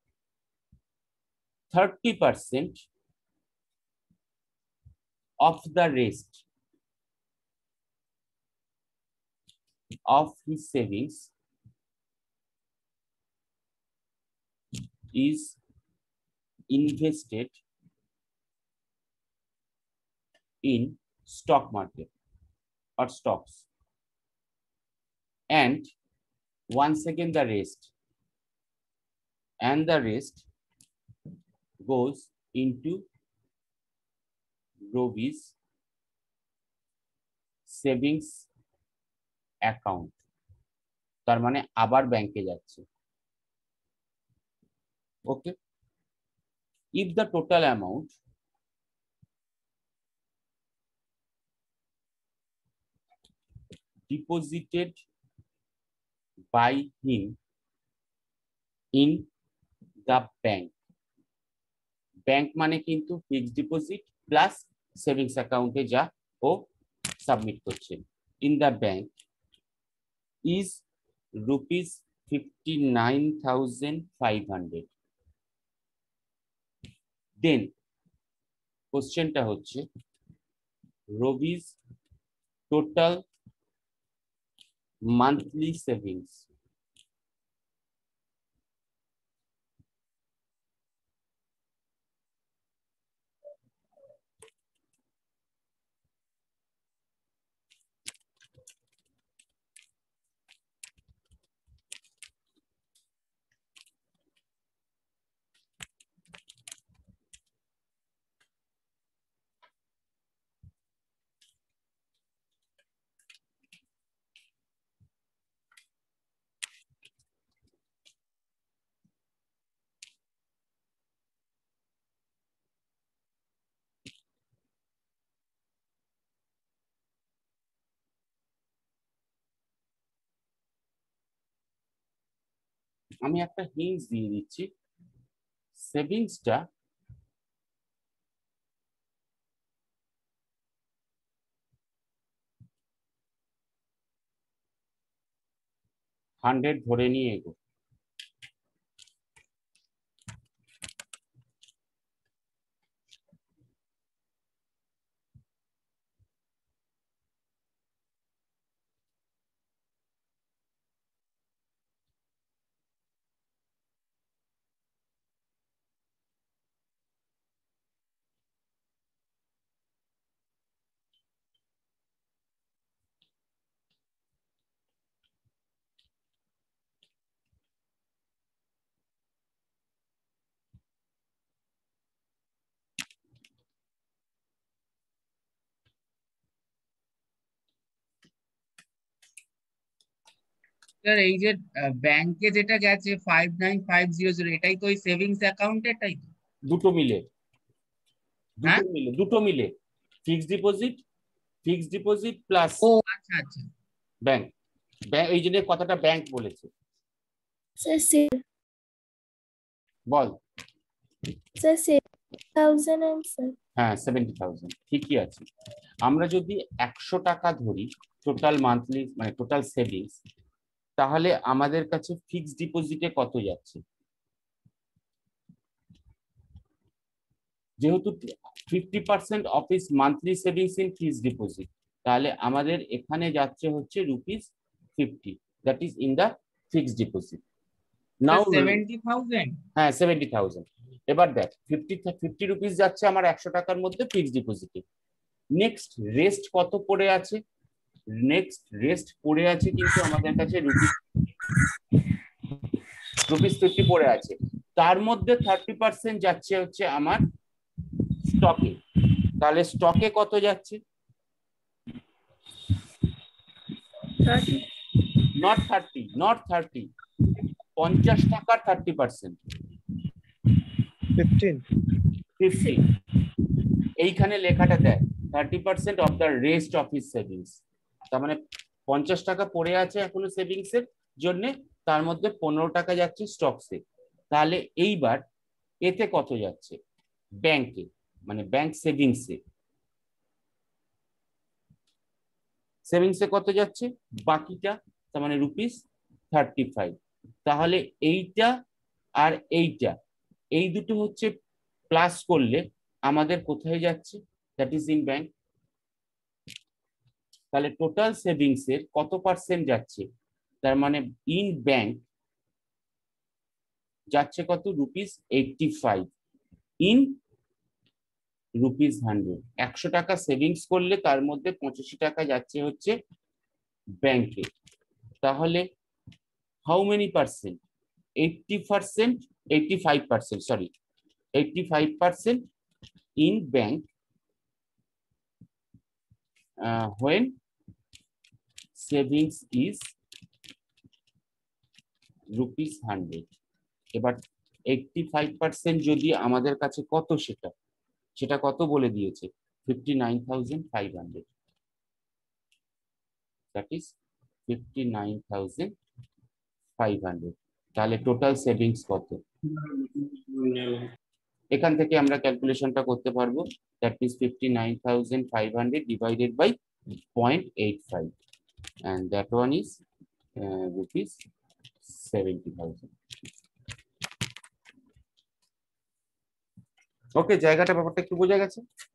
thirty percent of the rest of his savings is invested in stock market or stocks, and once again the rest and the rest goes into Robi's savings account, তার মানে আবার ব্যাংকে যাচ্ছে। Okay, if the total amount deposited by him in the bank, bank মানে কিন্তু fixed deposit plus savings অ্যাকাউন্টে যা ও সাবমিট করছে, in the bank is rupees fifty nine thousand five hundred. Then কোশ্চেনটা হচ্ছে রবিস টোটাল মান্থলি সেভিংস আমি একটা হিন্টস দিয়ে দিচ্ছি, সেভিংসটা হান্ড্রেড ধরে নিয়ে এগো। স্যার এই যে ব্যাংকে যেটা গেছে five nine five zero zero এটাই তো ওই সেভিংস অ্যাকাউন্ট এটাই তো? দুটো মিলে, হ্যাঁ দুটো মিলে, দুটো মিলে fixed deposit, fixed deposit plus ও আচ্ছা আচ্ছা ব্যাংক। ব্যাংক এই জন্য কথাটা ব্যাংক বলেছে। স্যার সে বল। Sir seventy thousand and sir হ্যাঁ সেভেন্টি থাউজেন্ড ঠিকই আছে। আমরা যদি একশো টাকা ধরি টোটাল মান্থলি মানে টোটাল সেভিংস, তাহলে আমাদের কাছে ফিক্সড ডিপোজিটে কত যাচ্ছে? যেহেতু fifty percent of his monthly savings in fixed deposit, তাহলে আমাদের এখানে যাচ্ছে হচ্ছে rupees fifty, that is in the fixed deposit. Now seventy thousand হ্যাঁ সেভেন্টি থাউজেন্ড। এবার দেখ ফিফটি ফিফটি রুপিস যাচ্ছে আমার একশো টাকার মধ্যে ফিক্সড ডিপোজিটে। নেক্সট রেস্ট কত পড়ে আছে? নেক্সট রেস্ট পড়ে আছে কিন্তু আমাদের কাছে রুপিস রুপিস ফিফটি পড়ে আছে। তার মধ্যে থার্টি পার্সেন্ট যাচ্ছে হচ্ছে আমার স্টকে। তাহলে স্টকে কত যাচ্ছে? Thirty not thirty, not thirty, পঞ্চাশ টাকার থার্টি পার্সেন্ট ফিফটিন ফিফটি। এইখানে লেখাটা দেয় thirty percent of the rest of his savings. তার মানে পঞ্চাশ টাকা পড়ে আছে এখনো সেভিংস এর জন্য, তার মধ্যে পনেরো টাকা যাচ্ছে স্টকসে। তাহলে এইবার এতে কত যাচ্ছে? ব্যাংকে মানে ব্যাংক সেভিংসে, সেভিংসে কত যাচ্ছে? বাকিটা তার মানে রুপিস থার্টি ফাইভ। তাহলে এইটা আর এইটা এই দুটো হচ্ছে প্লাস করলে আমাদের কোথায় যাচ্ছে? That is in bank. তাহলে টোটাল সেভিংস এর কত পার্সেন্ট যাচ্ছে? তার মানে ইন ব্যাংক যাচ্ছে কত? Rupees eighty five in rupees hundred. একশো টাকা সেভিংস করলে তার মধ্যে পঁচাশি টাকা যাচ্ছে হচ্ছে ব্যাংকে। তাহলে how many percent? Eighty percent, eighty five percent, sorry eighty five percent in bank uh, when savings is rupees hundred. এবার এইটটি ফাইভ পার্সেন্ট যদি আমাদের কাছে কত, সেটা সেটা কত বলে দিয়েছে? Fifty nine thousand five hundred, that is fifty nine thousand five hundred. তাহলে টোটাল সেভিংস কত? এখান থেকে আমরা ক্যালকুলেশনটা করতে পারবো। That means fifty nine thousand five hundred divided by point eight five, and that one is uh, rupees seventy thousand. Okay, জায়গাটা ব্যাপারটা একটু বোঝা গেছে?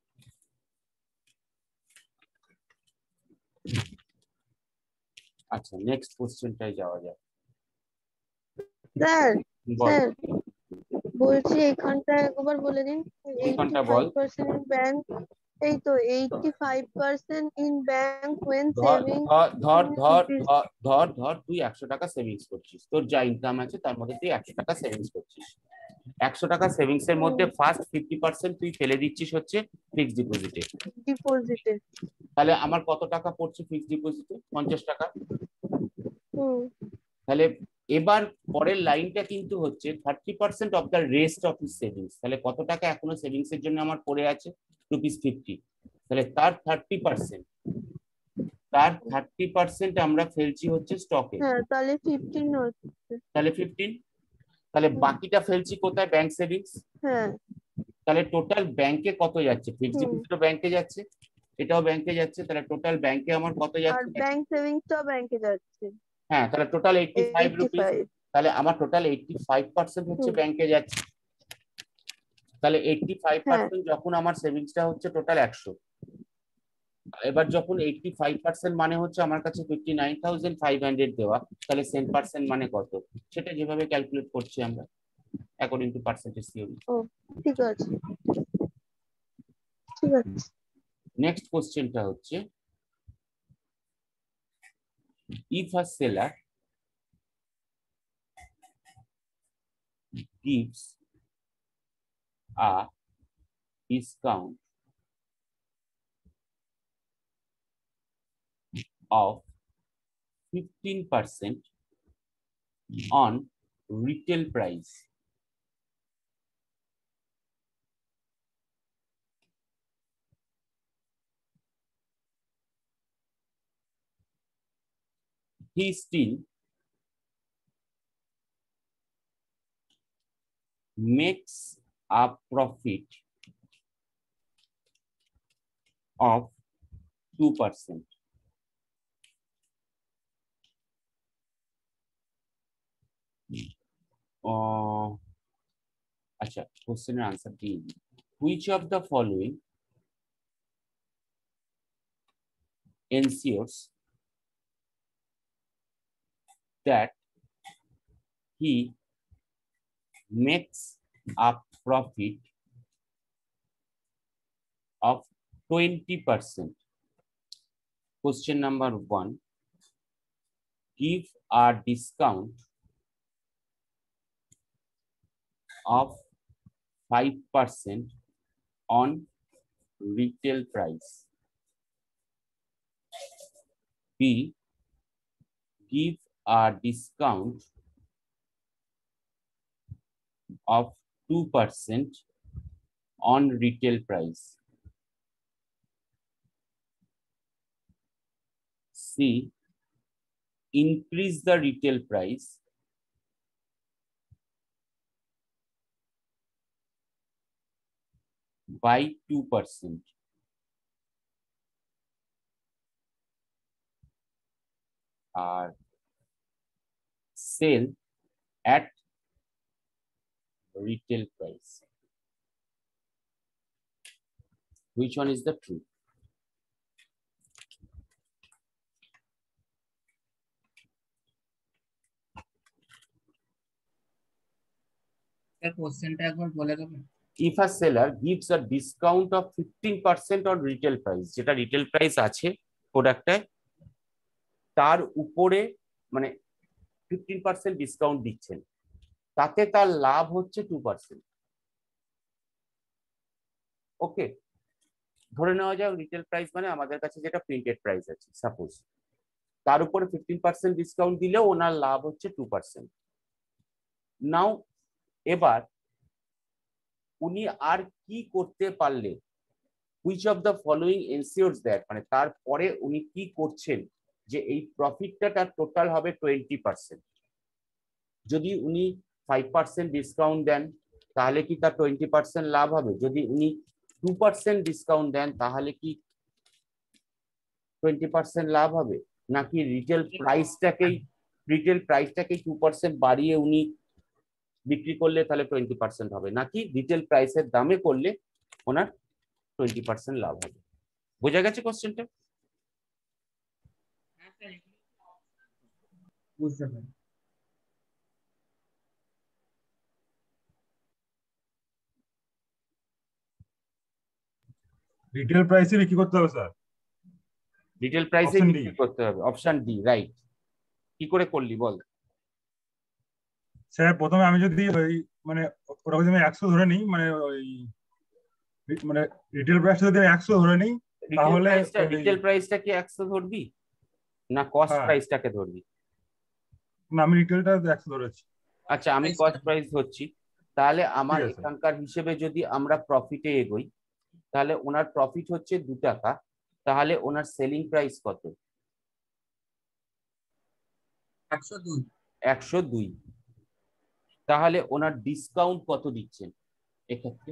আচ্ছা নেক্সট কোশ্চেনটায় যাওয়া যাক। স্যার বল। স্যার বলছি এইখানটা একবার বলে দিন। এইখানটা বল। Eighty five percent in bank, এই তো eighty five percent in bank when ধর saving ধর ধর in ধর rupees ধর ধর ধর তুই একশো টাকা সেভিংস করছিস, তোর যা ইনকাম আছে তার মধ্যে তুই একশো টাকা সেভিংস করছিস। একশো টাকা সেভিংস এর মধ্যে ফার্স্ট ফিফটি পার্সেন্ট তুই ফেলে দিচ্ছিস হচ্ছে ফিক্সড ডিপোজিটে। ডিপোজিটে। তাহলে আমার কত টাকা পড়ছে ফিক্সড ডিপোজিটে? পঞ্চাশ টাকা। হুম তাহলে এবার পরের লাইনটা কিন্তু হচ্ছে thirty percent of the rest of his savings. তাহলে কত টাকা এখনো সেভিংস এর জন্য আমার পড়ে আছে? Rupees fifty. তাহলে তার থার্টি পার্সেন্ট তার থার্টি পার্সেন্ট আমরা ফেলছি হচ্ছে স্টকে। হ্যাঁ তাহলে ফিফটিন হচ্ছে। তাহলে ফিফটিন। তাহলে বাকিটা ফেলছি কোথায়? Bank savings. হ্যাঁ তাহলে টোটাল ব্যাংকে কত যাচ্ছে? ফিক্সড হুম। ডিপোজিটও ব্যাংকে যাচ্ছে, এটাও ব্যাংকে যাচ্ছে। তাহলে টোটাল ব্যাংকে আমার কত আর যাচ্ছে? ব্যাংক সেভিংসটাও ব্যাংকে যাচ্ছে। হ্যাঁ, তাহলে total eighty five rupees. eighty-five তাহলে আমার টোটাল এইটটি ফাইভ পার্সেন্ট হচ্ছে হুম। ব্যাংকে যাচ্ছে। তাহলে এইটটি ফাইভ হ্যাঁ পার্সেন্ট যখন আমার সেভিংসটা হচ্ছে টোটাল একশো, এবার যখন এইটটি ফাইভ পার্সেন্ট মানে হচ্ছে আমার কাছে fifty nine thousand five hundred দেওয়া, তাহলে সেম পার্সেন্ট মানে কত, সেটা যেভাবে ক্যালকুলেট করছি আমরা অ্যাকর্ডিং টু পার্সেন্টেজ থিওরি। ও ঠিক আছে ঠিক আছে। নেক্সট কোশ্চেনটা হচ্ছে, if a seller gives a discount of fifteen percent on retail price, he still makes a profit of two percent. Uh, acha, question answer D. Which of the following ensures that he makes a profit of twenty percent? Question number one, give a discount of five percent on retail price. B, give a discount of two percent on retail price. C, increase the retail price by two percent. Or sell at retail price. Which one is the true? Sir কোশ্চেনটা একবার বলে দেবেন? If a seller gives a discount of fifteen percent on retail price, যেটা retail price আছে প্রোডাক্টে, তার উপরে মানে ফিফটিন পার্সেন্ট ডিসকাউন্ট দিচ্ছেন, তাতে তার লাভ হচ্ছে টু পার্সেন্ট। ওকে, ধরে নেওয়া যাক রিটেল প্রাইস মানে আমাদের কাছে যেটা প্রিন্টেড প্রাইস আছে, সাপোজ তার উপরে ফিফটিন পার্সেন্ট ডিসকাউন্ট দিলেও ওনার লাভ হচ্ছে টু পার্সেন্ট। নাও এবার উনি আর কি করতে পারলে, which of the following ensures that, মানে তারপরে উনি কি করছেন যে এই প্রফিটটা তার টোটাল হবে টোয়েন্টি পার্সেন্ট। যদি উনি ফাইভ পার্সেন্ট ডিসকাউন্ট দেন তাহলে কি তার টোয়েন্টি পার্সেন্ট লাভ হবে? যদি উনি টু পার্সেন্ট ডিসকাউন্ট দেন তাহলে কি টোয়েন্টি পার্সেন্ট লাভ হবে? নাকি রিটেল প্রাইসটাকেই রিটেল প্রাইসটাকেই টু পার্সেন্ট বাড়িয়ে উনি বিক্রি করলে তাহলে টোয়েন্টি পার্সেন্ট হবে, নাকি রিটেল প্রাইসের দামে করলে ওনার টোয়েন্টি পার্সেন্ট লাভ হবে? বোঝা গেছে কোশ্চেনটা? বুঝতে পারি। রিটেল প্রাইসে বিক্রি করতে হবে স্যার। রিটেল প্রাইসে Option D. বিক্রি করতে হবে, অপশন ডি রাইট। কি করে করলি বল? স্যার প্রথমে আমি যদি ওই মানে ওটা যদি আমি একশো ধরে নিই, মানে ওই মানে রিটেল প্রাইসটা যদি আমি একশো ধরে নিই রিটেল তাহলে প্রাইসটা ওই- রিটেল প্রাইসটা কি একশো ধরবি না কস্ট হ্যাঁ। প্রাইসটাকে ধরবি? না আমি রিটেলটা একশো ধরেছি। আচ্ছা, আমি কস্ট প্রাইস ধরছি। তাহলে আমার ঠিক আছে। এখানকার হিসেবে যদি আমরা প্রফিটে এগোই, তাহলে ওনার প্রফিট হচ্ছে দু টাকা, তাহলে ওনার সেলিং প্রাইস কত? একশো দুই। একশো দুই। তাহলে ওনার ডিসকাউন্ট কত দিচ্ছেন এক্ষেত্রে?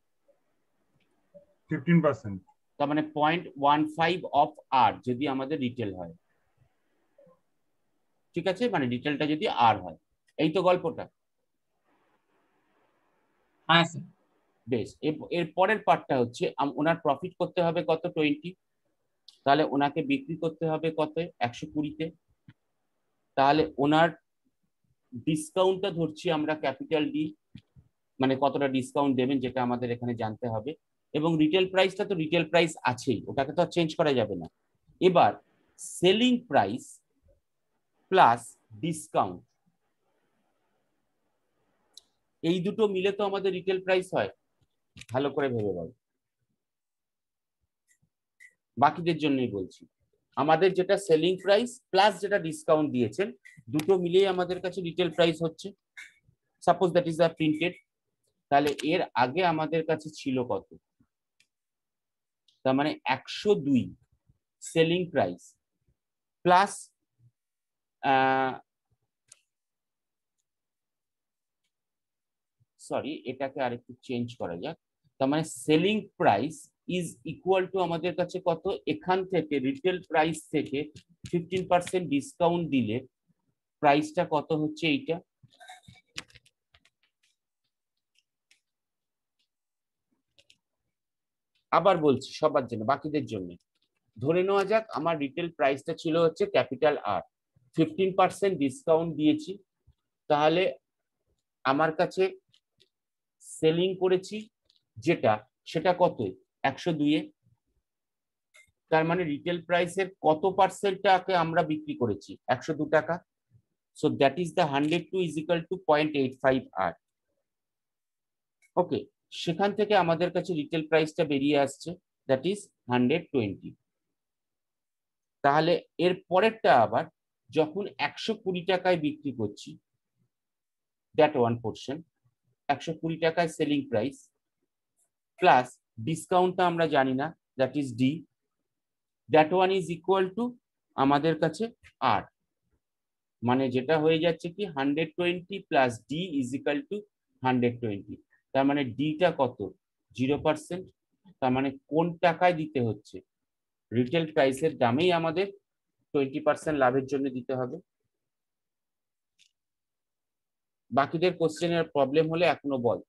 Fifteen percent. তার মানে পয়েন্ট ওয়ান ফাইভ অফ আর যদি আমাদের রিটেল হয়, ঠিক আছে, মানে রিটেলটা যদি আর হয়। এই তো গল্পটা। হ্যাঁ স্যার। বেশ, এর পরের পার্টটা হচ্ছে ওনার প্রফিট করতে হবে কত, টোয়েন্টি, তাহলে ওনাকে বিক্রি করতে হবে কত, একশো কুড়িতে। তাহলে ওনার ডিসকাউন্টটা ধরছি আমরা ক্যাপিটাল ডি, মানে কতটা ডিসকাউন্ট দেবেন যেটা আমাদের এখানে জানতে হবে, এবং রিটেল প্রাইসটা তো রিটেল প্রাইস আছেই, ওটাকে তো চেঞ্জ করা যাবে না। এবার সেলিং প্রাইস প্লাস ডিসকাউন্ট, এই দুটো মিলে তো আমাদের রিটেল প্রাইস হয়। ভালো করে ভেবে বল, বাকিদের জন্যই বলছি। আমাদের যেটা সেলিং প্রাইস প্লাস যেটা ডিসকাউন্ট দিয়েছেন, দুটো মিলিয়ে আমাদের কাছে রিটেল প্রাইস হচ্ছে। Suppose that is the printed. তাহলে এর আগে আমাদের কাছে ছিল কত, তার মানে একশো দুই সেলিং প্রাইস প্লাস সরি এটাকে আরেকটু চেঞ্জ করা যাক। তার মানে selling price is equal to আমাদের কাছে কত, এখান থেকে রিটেল প্রাইস থেকে ফিফটিন পার্সেন্ট ডিসকাউন্ট দিলে প্রাইসটা কত হচ্ছে এইটা। আবার বলছি সবার জন্য, বাকিদের জন্য ধরে নেওয়া যাক আমার রিটেল প্রাইসটা ছিল হচ্ছে capital R, fifteen percent discount দিয়েছি, তাহলে আমার কাছে সেলিং করেছি যেটা, সেটা কত, একশো দুইয়ে। তার মানে রিটেল প্রাইসের কত পার্সেন্টটাকে আমরা বিক্রি করেছি, একশো দু টাকা। So that is the hundred two is equal to point eight five R. Okay, সেখান থেকে আমাদের কাছে রিটেল প্রাইসটা বেরিয়ে আসছে, দ্যাট ইজ হান্ড্রেড টোয়েন্টি। তাহলে এর পরেরটা আবার যখন একশো কুড়ি টাকায় বিক্রি করছি, দ্যাট ওয়ান পোর্শন, একশো কুড়ি টাকায় সেলিং প্রাইস প্লাস ডিসকাউন্টটা আমরা জানি না, that is D, that one is equal to আমাদের কাছে আর, মানে যেটা হয়ে যাচ্ছে কি hundred twenty plus D is equal to hundred twenty. তার মানে ডিটা কত, জিরো পার্সেন্ট। তার মানে কোন টাকায় দিতে হচ্ছে, রিটেল প্রাইসের দামেই আমাদের টোয়েন্টি পার্সেন্ট লাভের জন্য দিতে হবে। বাকিদের কোশ্চেনের প্রবলেম হলে এখনো বল।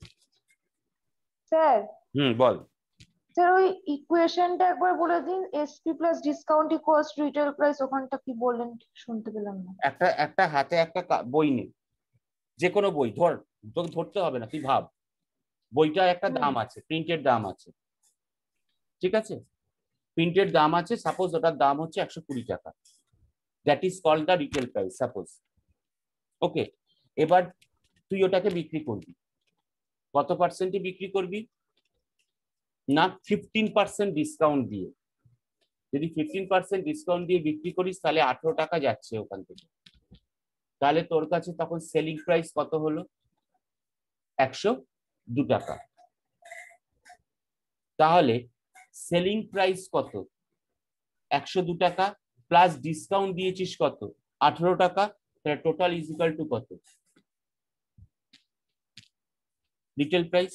স্যার হুম বল। স্যার ওই ইকুয়েশনটা একবার বলে দিন, SP plus discount equals retail price, ওখানটা কি বললেন শুনতে পেলাম না। একটা একটা হাতে একটা কা- বই নে, যে কোনো বই ধর, তোকে ধরতে হবে না, তুই ভাব বইটা একটা দাম আছে, প্রিন্টের দাম আছে, ঠিক আছে, প্রিন্টের দাম আছে, সাপোজ ওটার দাম হচ্ছে একশো কুড়ি টাকা, that is called the retail price suppose. Okay, এবার তুই ওটাকে বিক্রি করবি, কত পার্সেন্টে বিক্রি করবি না, ফিফটিন পার্সেন্ট ডিসকাউন্ট দিয়ে। যদি ফিফটিন পার্সেন্ট ডিসকাউন্ট দিয়ে বিক্রি করিস তাহলে আঠারো টাকা যাচ্ছে ওখান থেকে, তাহলে তোর কাছে তখন সেলিং প্রাইস কত হলো, একশো দু টাকা। তাহলে সেলিং প্রাইস কত, একশো দু টাকা প্লাস ডিসকাউন্ট দিয়েছিস কত, আঠারো টাকা, তাহলে টোটাল ইজ ইকুয়াল টু কত, রিটেল প্রাইস।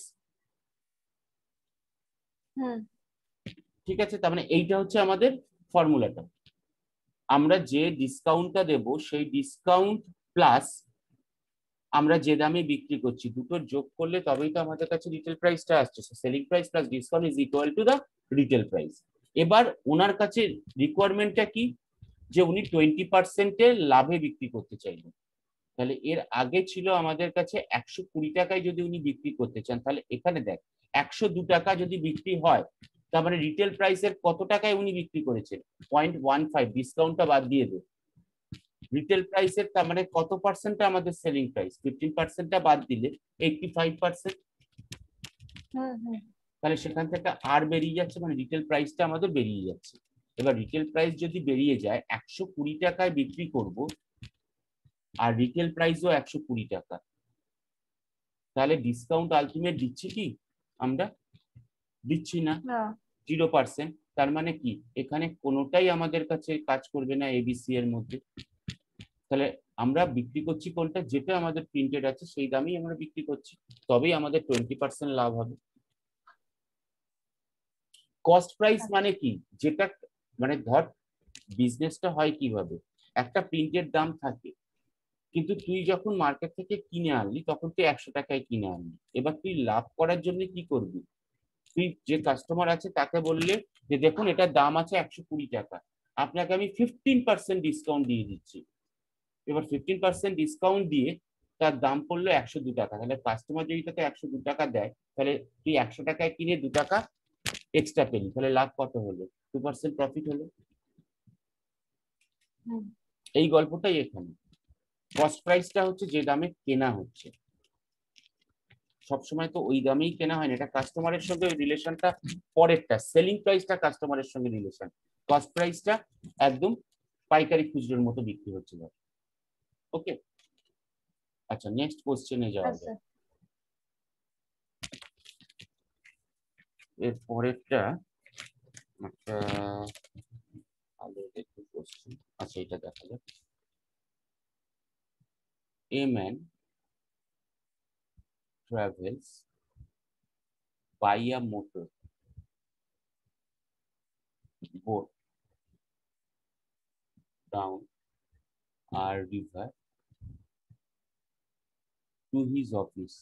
হুম ঠিক আছে, তার মানে এইটা হচ্ছে আমাদের ফর্মুলাটা। আমরা যে ডিসকাউন্টটা দেব সেই ডিসকাউন্ট প্লাস আমরা যে দামে বিক্রি করছি দুটোর যোগ করলে তবেই তো আমাদের কাছে রিটেল প্রাইসটা আসছে। Selling price plus discount is equal to the retail price. এবার ওনার কাছে রিকোয়ারমেন্টটা কি, যে উনি টোয়েন্টি পার্সেন্টের লাভে বিক্রি করতে চাইবেন। তাহলে এর আগে ছিল আমাদের কাছে একশো কুড়ি টাকায় যদি উনি বিক্রি করতে চান, তাহলে এখানে দেখ একশো দু টাকা যদি বিক্রি হয় তার মানে রিটেল প্রাইসের কত টাকায় উনি বিক্রি করেছেন, পয়েন্ট ওয়ান ফাইভ, ডিসকাউন্টটা বাদ দিয়ে দেব। রিটেল প্রাইসের তার মানে কত পার্সেন্টটা আমাদের সেলিং প্রাইস, ফিফটিন পার্সেন্টটা বাদ দিলে এইটটি ফাইভ পার্সেন্ট। হুম হুম তাহলে সেখান থেকে আর বেরিয়ে যাচ্ছে, মানে রিটেল প্রাইসটা আমাদের বেরিয়ে যাচ্ছে। এবার রিটেল প্রাইস যদি বেরিয়ে যায় একশো কুড়ি টাকায় বিক্রি করব আর রিটেল প্রাইসও একশো কুড়ি টাকা, তাহলে ডিসকাউন্ট আলটিমেট দিচ্ছি কি আমরা, দিচ্ছি না, না জিরো পার্সেন্ট। তার মানে কি এখানে কোনোটাই আমাদের কাছে কাজ করবে না এবিসি এর মধ্যে। তাহলে আমরা বিক্রি করছি কোনটা, যেটা আমাদের প্রিন্টেড আছে সেই দামেই আমরা বিক্রি করছি, তবেই আমাদের টোয়েন্টি পার্সেন্ট লাভ হবে। কস্ট প্রাইস মানে কি, যেটা মানে ধর বিজনেসটা হয় কিভাবে, একটা প্রিন্টের দাম থাকে, কিন্তু তুই যখন মার্কেট থেকে কিনে আনলি তখন তুই একশো টাকায় কিনে আনলি। এবার তুই লাভ করার জন্য কি করবি, তুই যে কাস্টমার আছে তাকে বললে যে দেখুন এটার দাম আছে একশো কুড়ি টাকা, আপনাকে আমি ফিফটিন পার্সেন্ট ডিসকাউন্ট দিয়ে দিচ্ছি। এবার ফিফটিন পার্সেন্ট ডিসকাউন্ট দিয়ে তার দাম পড়লো একশো দু টাকা, তাহলে কাস্টমার যদি তোকে একশো দু টাকা দেয়, তাহলে তুই একশো টাকায় কিনে দু টাকা এক্সট্রা পেলি, তাহলে লাভ কত হলো, টু পার্সেন্ট প্রফিট হলো। এই গল্পটাই এখানে। কস্ট প্রাইসটা হচ্ছে যে দামে কেনা হচ্ছে, সবসময় তো ওই দামেই কেনা হয় না, এটা কাস্টমারের সঙ্গে ওই রিলেশনটা পরেরটা, সেলিং প্রাইসটা কাস্টমারের সঙ্গে রিলেশন, কস্ট প্রাইসটা একদম পাইকারি খুচরোর মতো বিক্রি হচ্ছে। ওকে, আচ্ছা নেক্সট কোশ্চেনে যাওয়া যায়। এর পরেরটা একটা ভালো দেখে কোশ্চেন, আচ্ছা এটা দেখা যাক। A man travels by a motor boat down a river to his office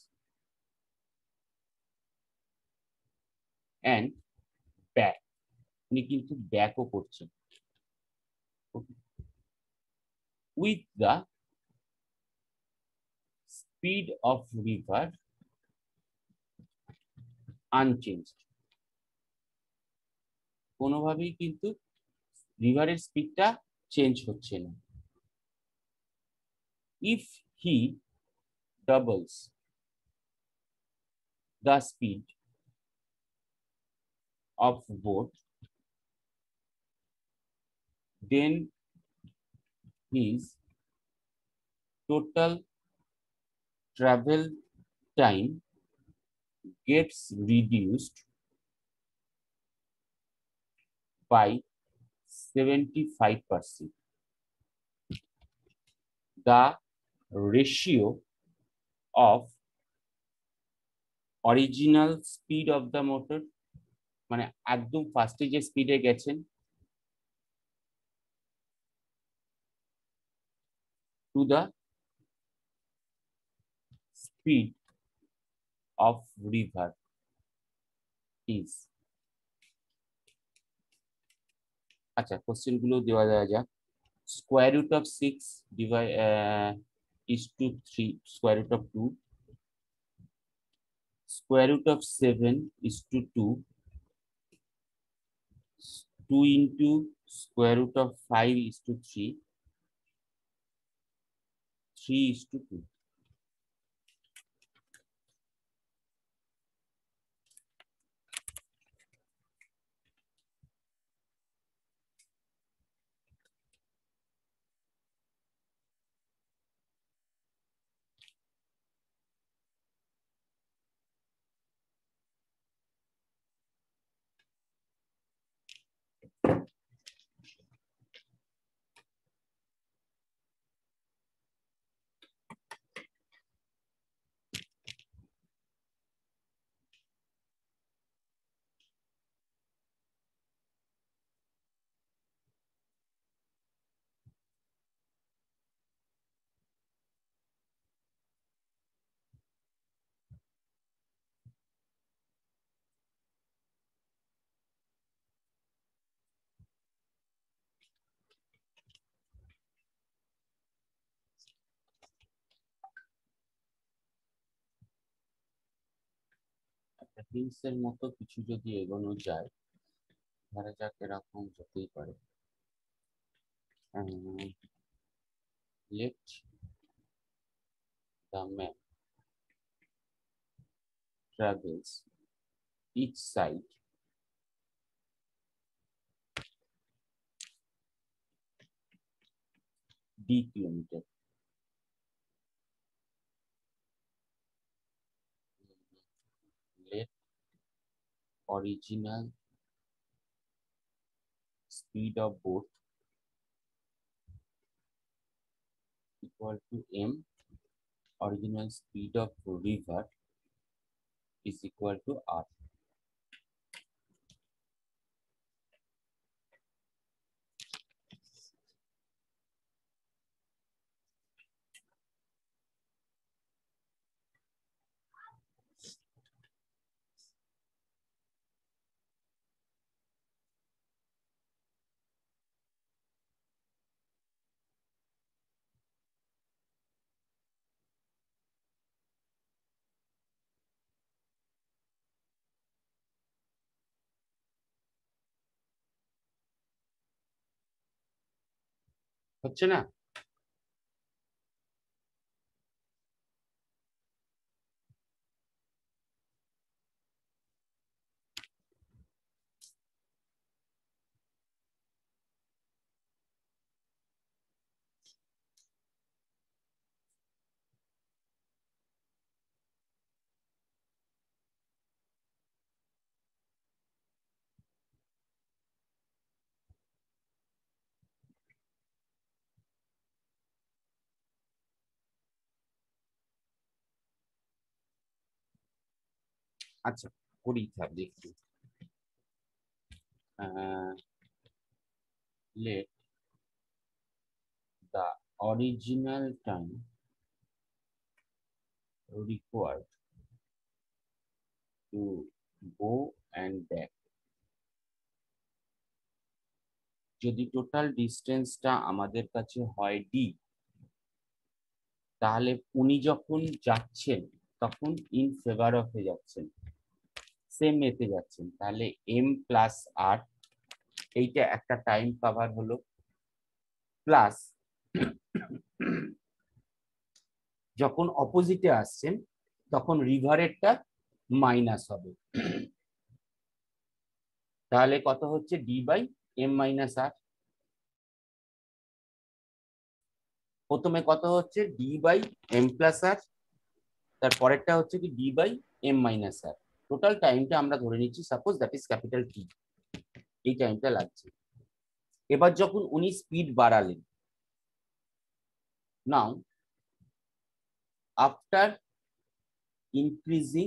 and back. উনি কিন্তু ব্যাকও করছেন with the speed of river unchanged. কোনোভাবেই কিন্তু রিভারের স্পিডটা চেঞ্জ হচ্ছে না। If he doubles the speed of boat, then his total travel time gets reduced by seventy-five percent. The ratio of original speed of the motor, মানে একদম ফার্স্টে যে স্পিডে গেছেন, to the speed of river is, আচ্ছা question গুলো দেওয়া যায় যাক। Square root of six divide is to three, square root of two, square root of seven is to two, two into square root of five is to three, three is to two. হিংসের মতো কিছু যদি এগোনো যায়, ধরা যাক এরকম হতেই পারে। Let the man travels each side d kilometer. Let original speed of boat equal to m, original speed of river is equal to r. হচ্ছে না? আচ্ছা, করি তাহলে একটু। Let the original time required to go and back, যদি total ডিস্টেন্সটা আমাদের কাছে হয় ডি, তাহলে উনি যখন যাচ্ছেন তখন ইন ফেভার অফ এ যাচ্ছেন, সেম এতে যাচ্ছেন, তাহলে এম প্লাস আর, এইটা একটা টাইম কভার হলো, প্লাস যখন অপোজিটে আসছেন তখন রিভারেরটা মাইনাস হবে, তাহলে কত হচ্ছে D by M minus R. প্রথমে কত হচ্ছে D by M plus R, তার পরেরটা হচ্ছে কি D by M minus R. Total টাইমটা আমরা ধরে নিচ্ছি suppose that is capital T, এই টাইমটা লাগছে। এবার যখন উনি স্পিড বাড়ালেন, now after increasing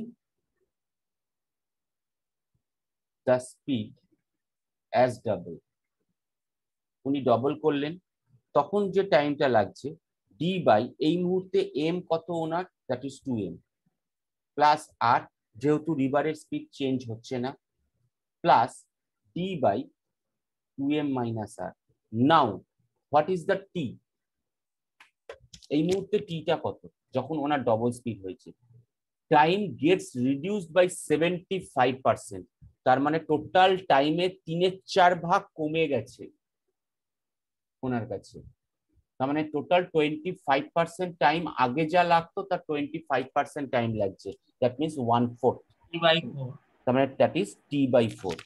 the speed as double, উনি ডবল করলেন, তখন যে টাইমটা লাগছে ডি বাই, এই মুহূর্তে এম কত ওনার, that is two M, plus R, যেহেতু রিভারের স্পিড চেঞ্জ হচ্ছে না, plus D by two M minus R. Now what is the T, এই মুহূর্তে টিটা কত যখন ওনার ডবল স্পিড হয়েছে, time gets reduced by seventy five percent, তার মানে টোটাল টাইমে তিনের চার ভাগ কমে গেছে ওনার কাছে, তার মানে total twenty five percent time আগে যা লাগতো তার টোয়েন্টি ফাইভ পার্সেন্ট টাইম লাগছে, that means one fourth, T by four, তার মানে that is T by four.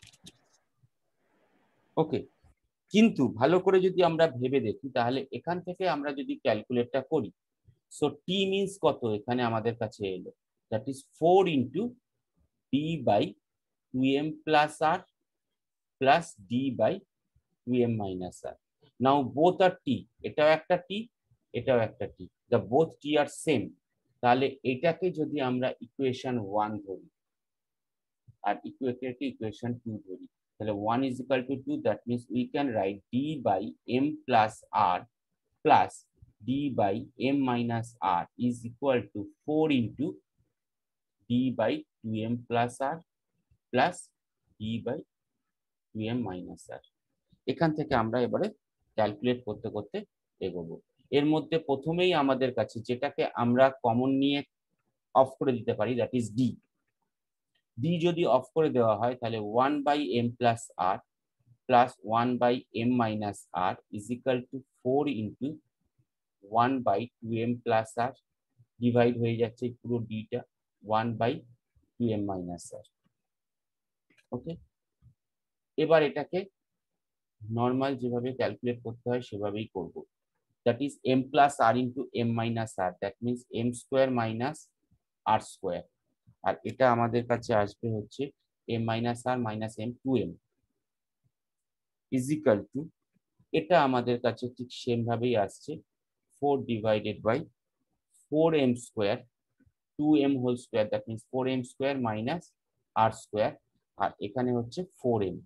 Okay, কিন্তু ভালো করে যদি আমরা ভেবে দেখি তাহলে এখান থেকে আমরা যদি ক্যালকুলেটটা করি, সো টি মিনস কত এখানে আমাদের কাছে এলো, that is four into D by two M plus R plus D by two M minus R. Now both are T, এটাও একটা টি এটাও একটা T, the both T are same, তাহলে এটাকে যদি আমরা ইকুয়েশন ওয়ান ধরি আর ইকুয়েটরকে ইকুয়েশন টু ধরি, তাহলে one is equal to two, that means we can write d by m plus r plus d by m minus r is equal to four into d by two M plus r plus d by two M minus r। এখান থেকে আমরা এবারে calculate করতে করতে এগোবো। এর মধ্যে প্রথমেই আমাদের কাছে যেটাকে আমরা কমন নিয়ে অফ করে দিতে পারি, দ্যাট ইজ ডি। ডি যদি অফ করে দেওয়া হয় তাহলে one by M plus R plus one by M minus R is equal to four into one by two M plus R, divide হয়ে যাচ্ছে পুরো ডিটা one by two M minus R. Okay, এবার এটাকে নর্মাল যেভাবে calculate করতে হয় সেভাবেই করব, that is M plus R into M minus R, that means M square minus R square, আর এটা আমাদের কাছে আসবে হচ্ছে M minus R minus M two M is equal to, এটা আমাদের কাছে ঠিক সেম ভাবেই আসছে four divided by four M square two M whole square, that means four M square minus R square, আর এখানে হচ্ছে ফোর এম।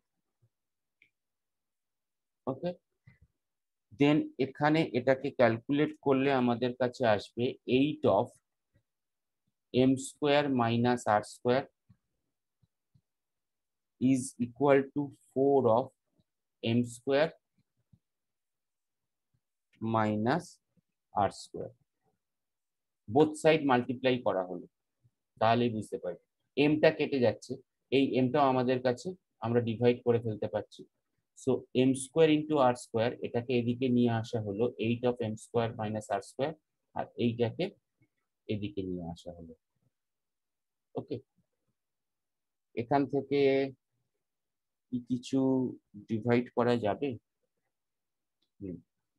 ওকে, দেন এখানে এটাকে ক্যালকুলেট করলে আমাদের কাছে আসবে eight of M square minus R square is equal to four of m square minus r square, both side multiply করা হলো, তাহলেই বুঝতে পারি এমটা কেটে যাচ্ছে, এই এমটাও আমাদের কাছে আমরা ডিভাইড করে ফেলতে পারছি, so M square into R square, এটাকে এদিকে নিয়ে আসা হলো eight of M square minus R square, আর এইটাকে এদিকে নিয়ে আসা হলো। ওকে, এখান থেকে কি কিছু ডিভাইড করা যাবে? হুম,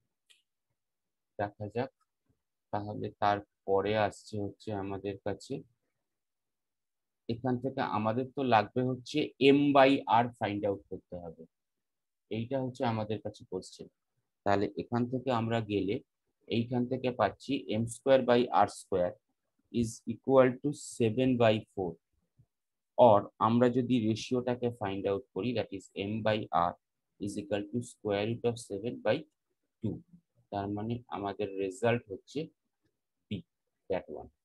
দেখা যাক। তাহলে তারপরে আসছে হচ্ছে আমাদের কাছে, এখান থেকে আমাদের তো লাগবে হচ্ছে M by R find out করতে হবে, এইটা হচ্ছে আমাদের কাছে কোশ্চেন। তাহলে এখান থেকে আমরা গেলে এইখান থেকে পাচ্ছি M square by R square is equal to seven by four, or আমরা যদি রেশিওটাকে ফাইন্ড আউট করি, that is M by R is equal to square root of seven by two. তার মানে আমাদের রেজাল্ট হচ্ছে বি, দ্যাট ওয়ান।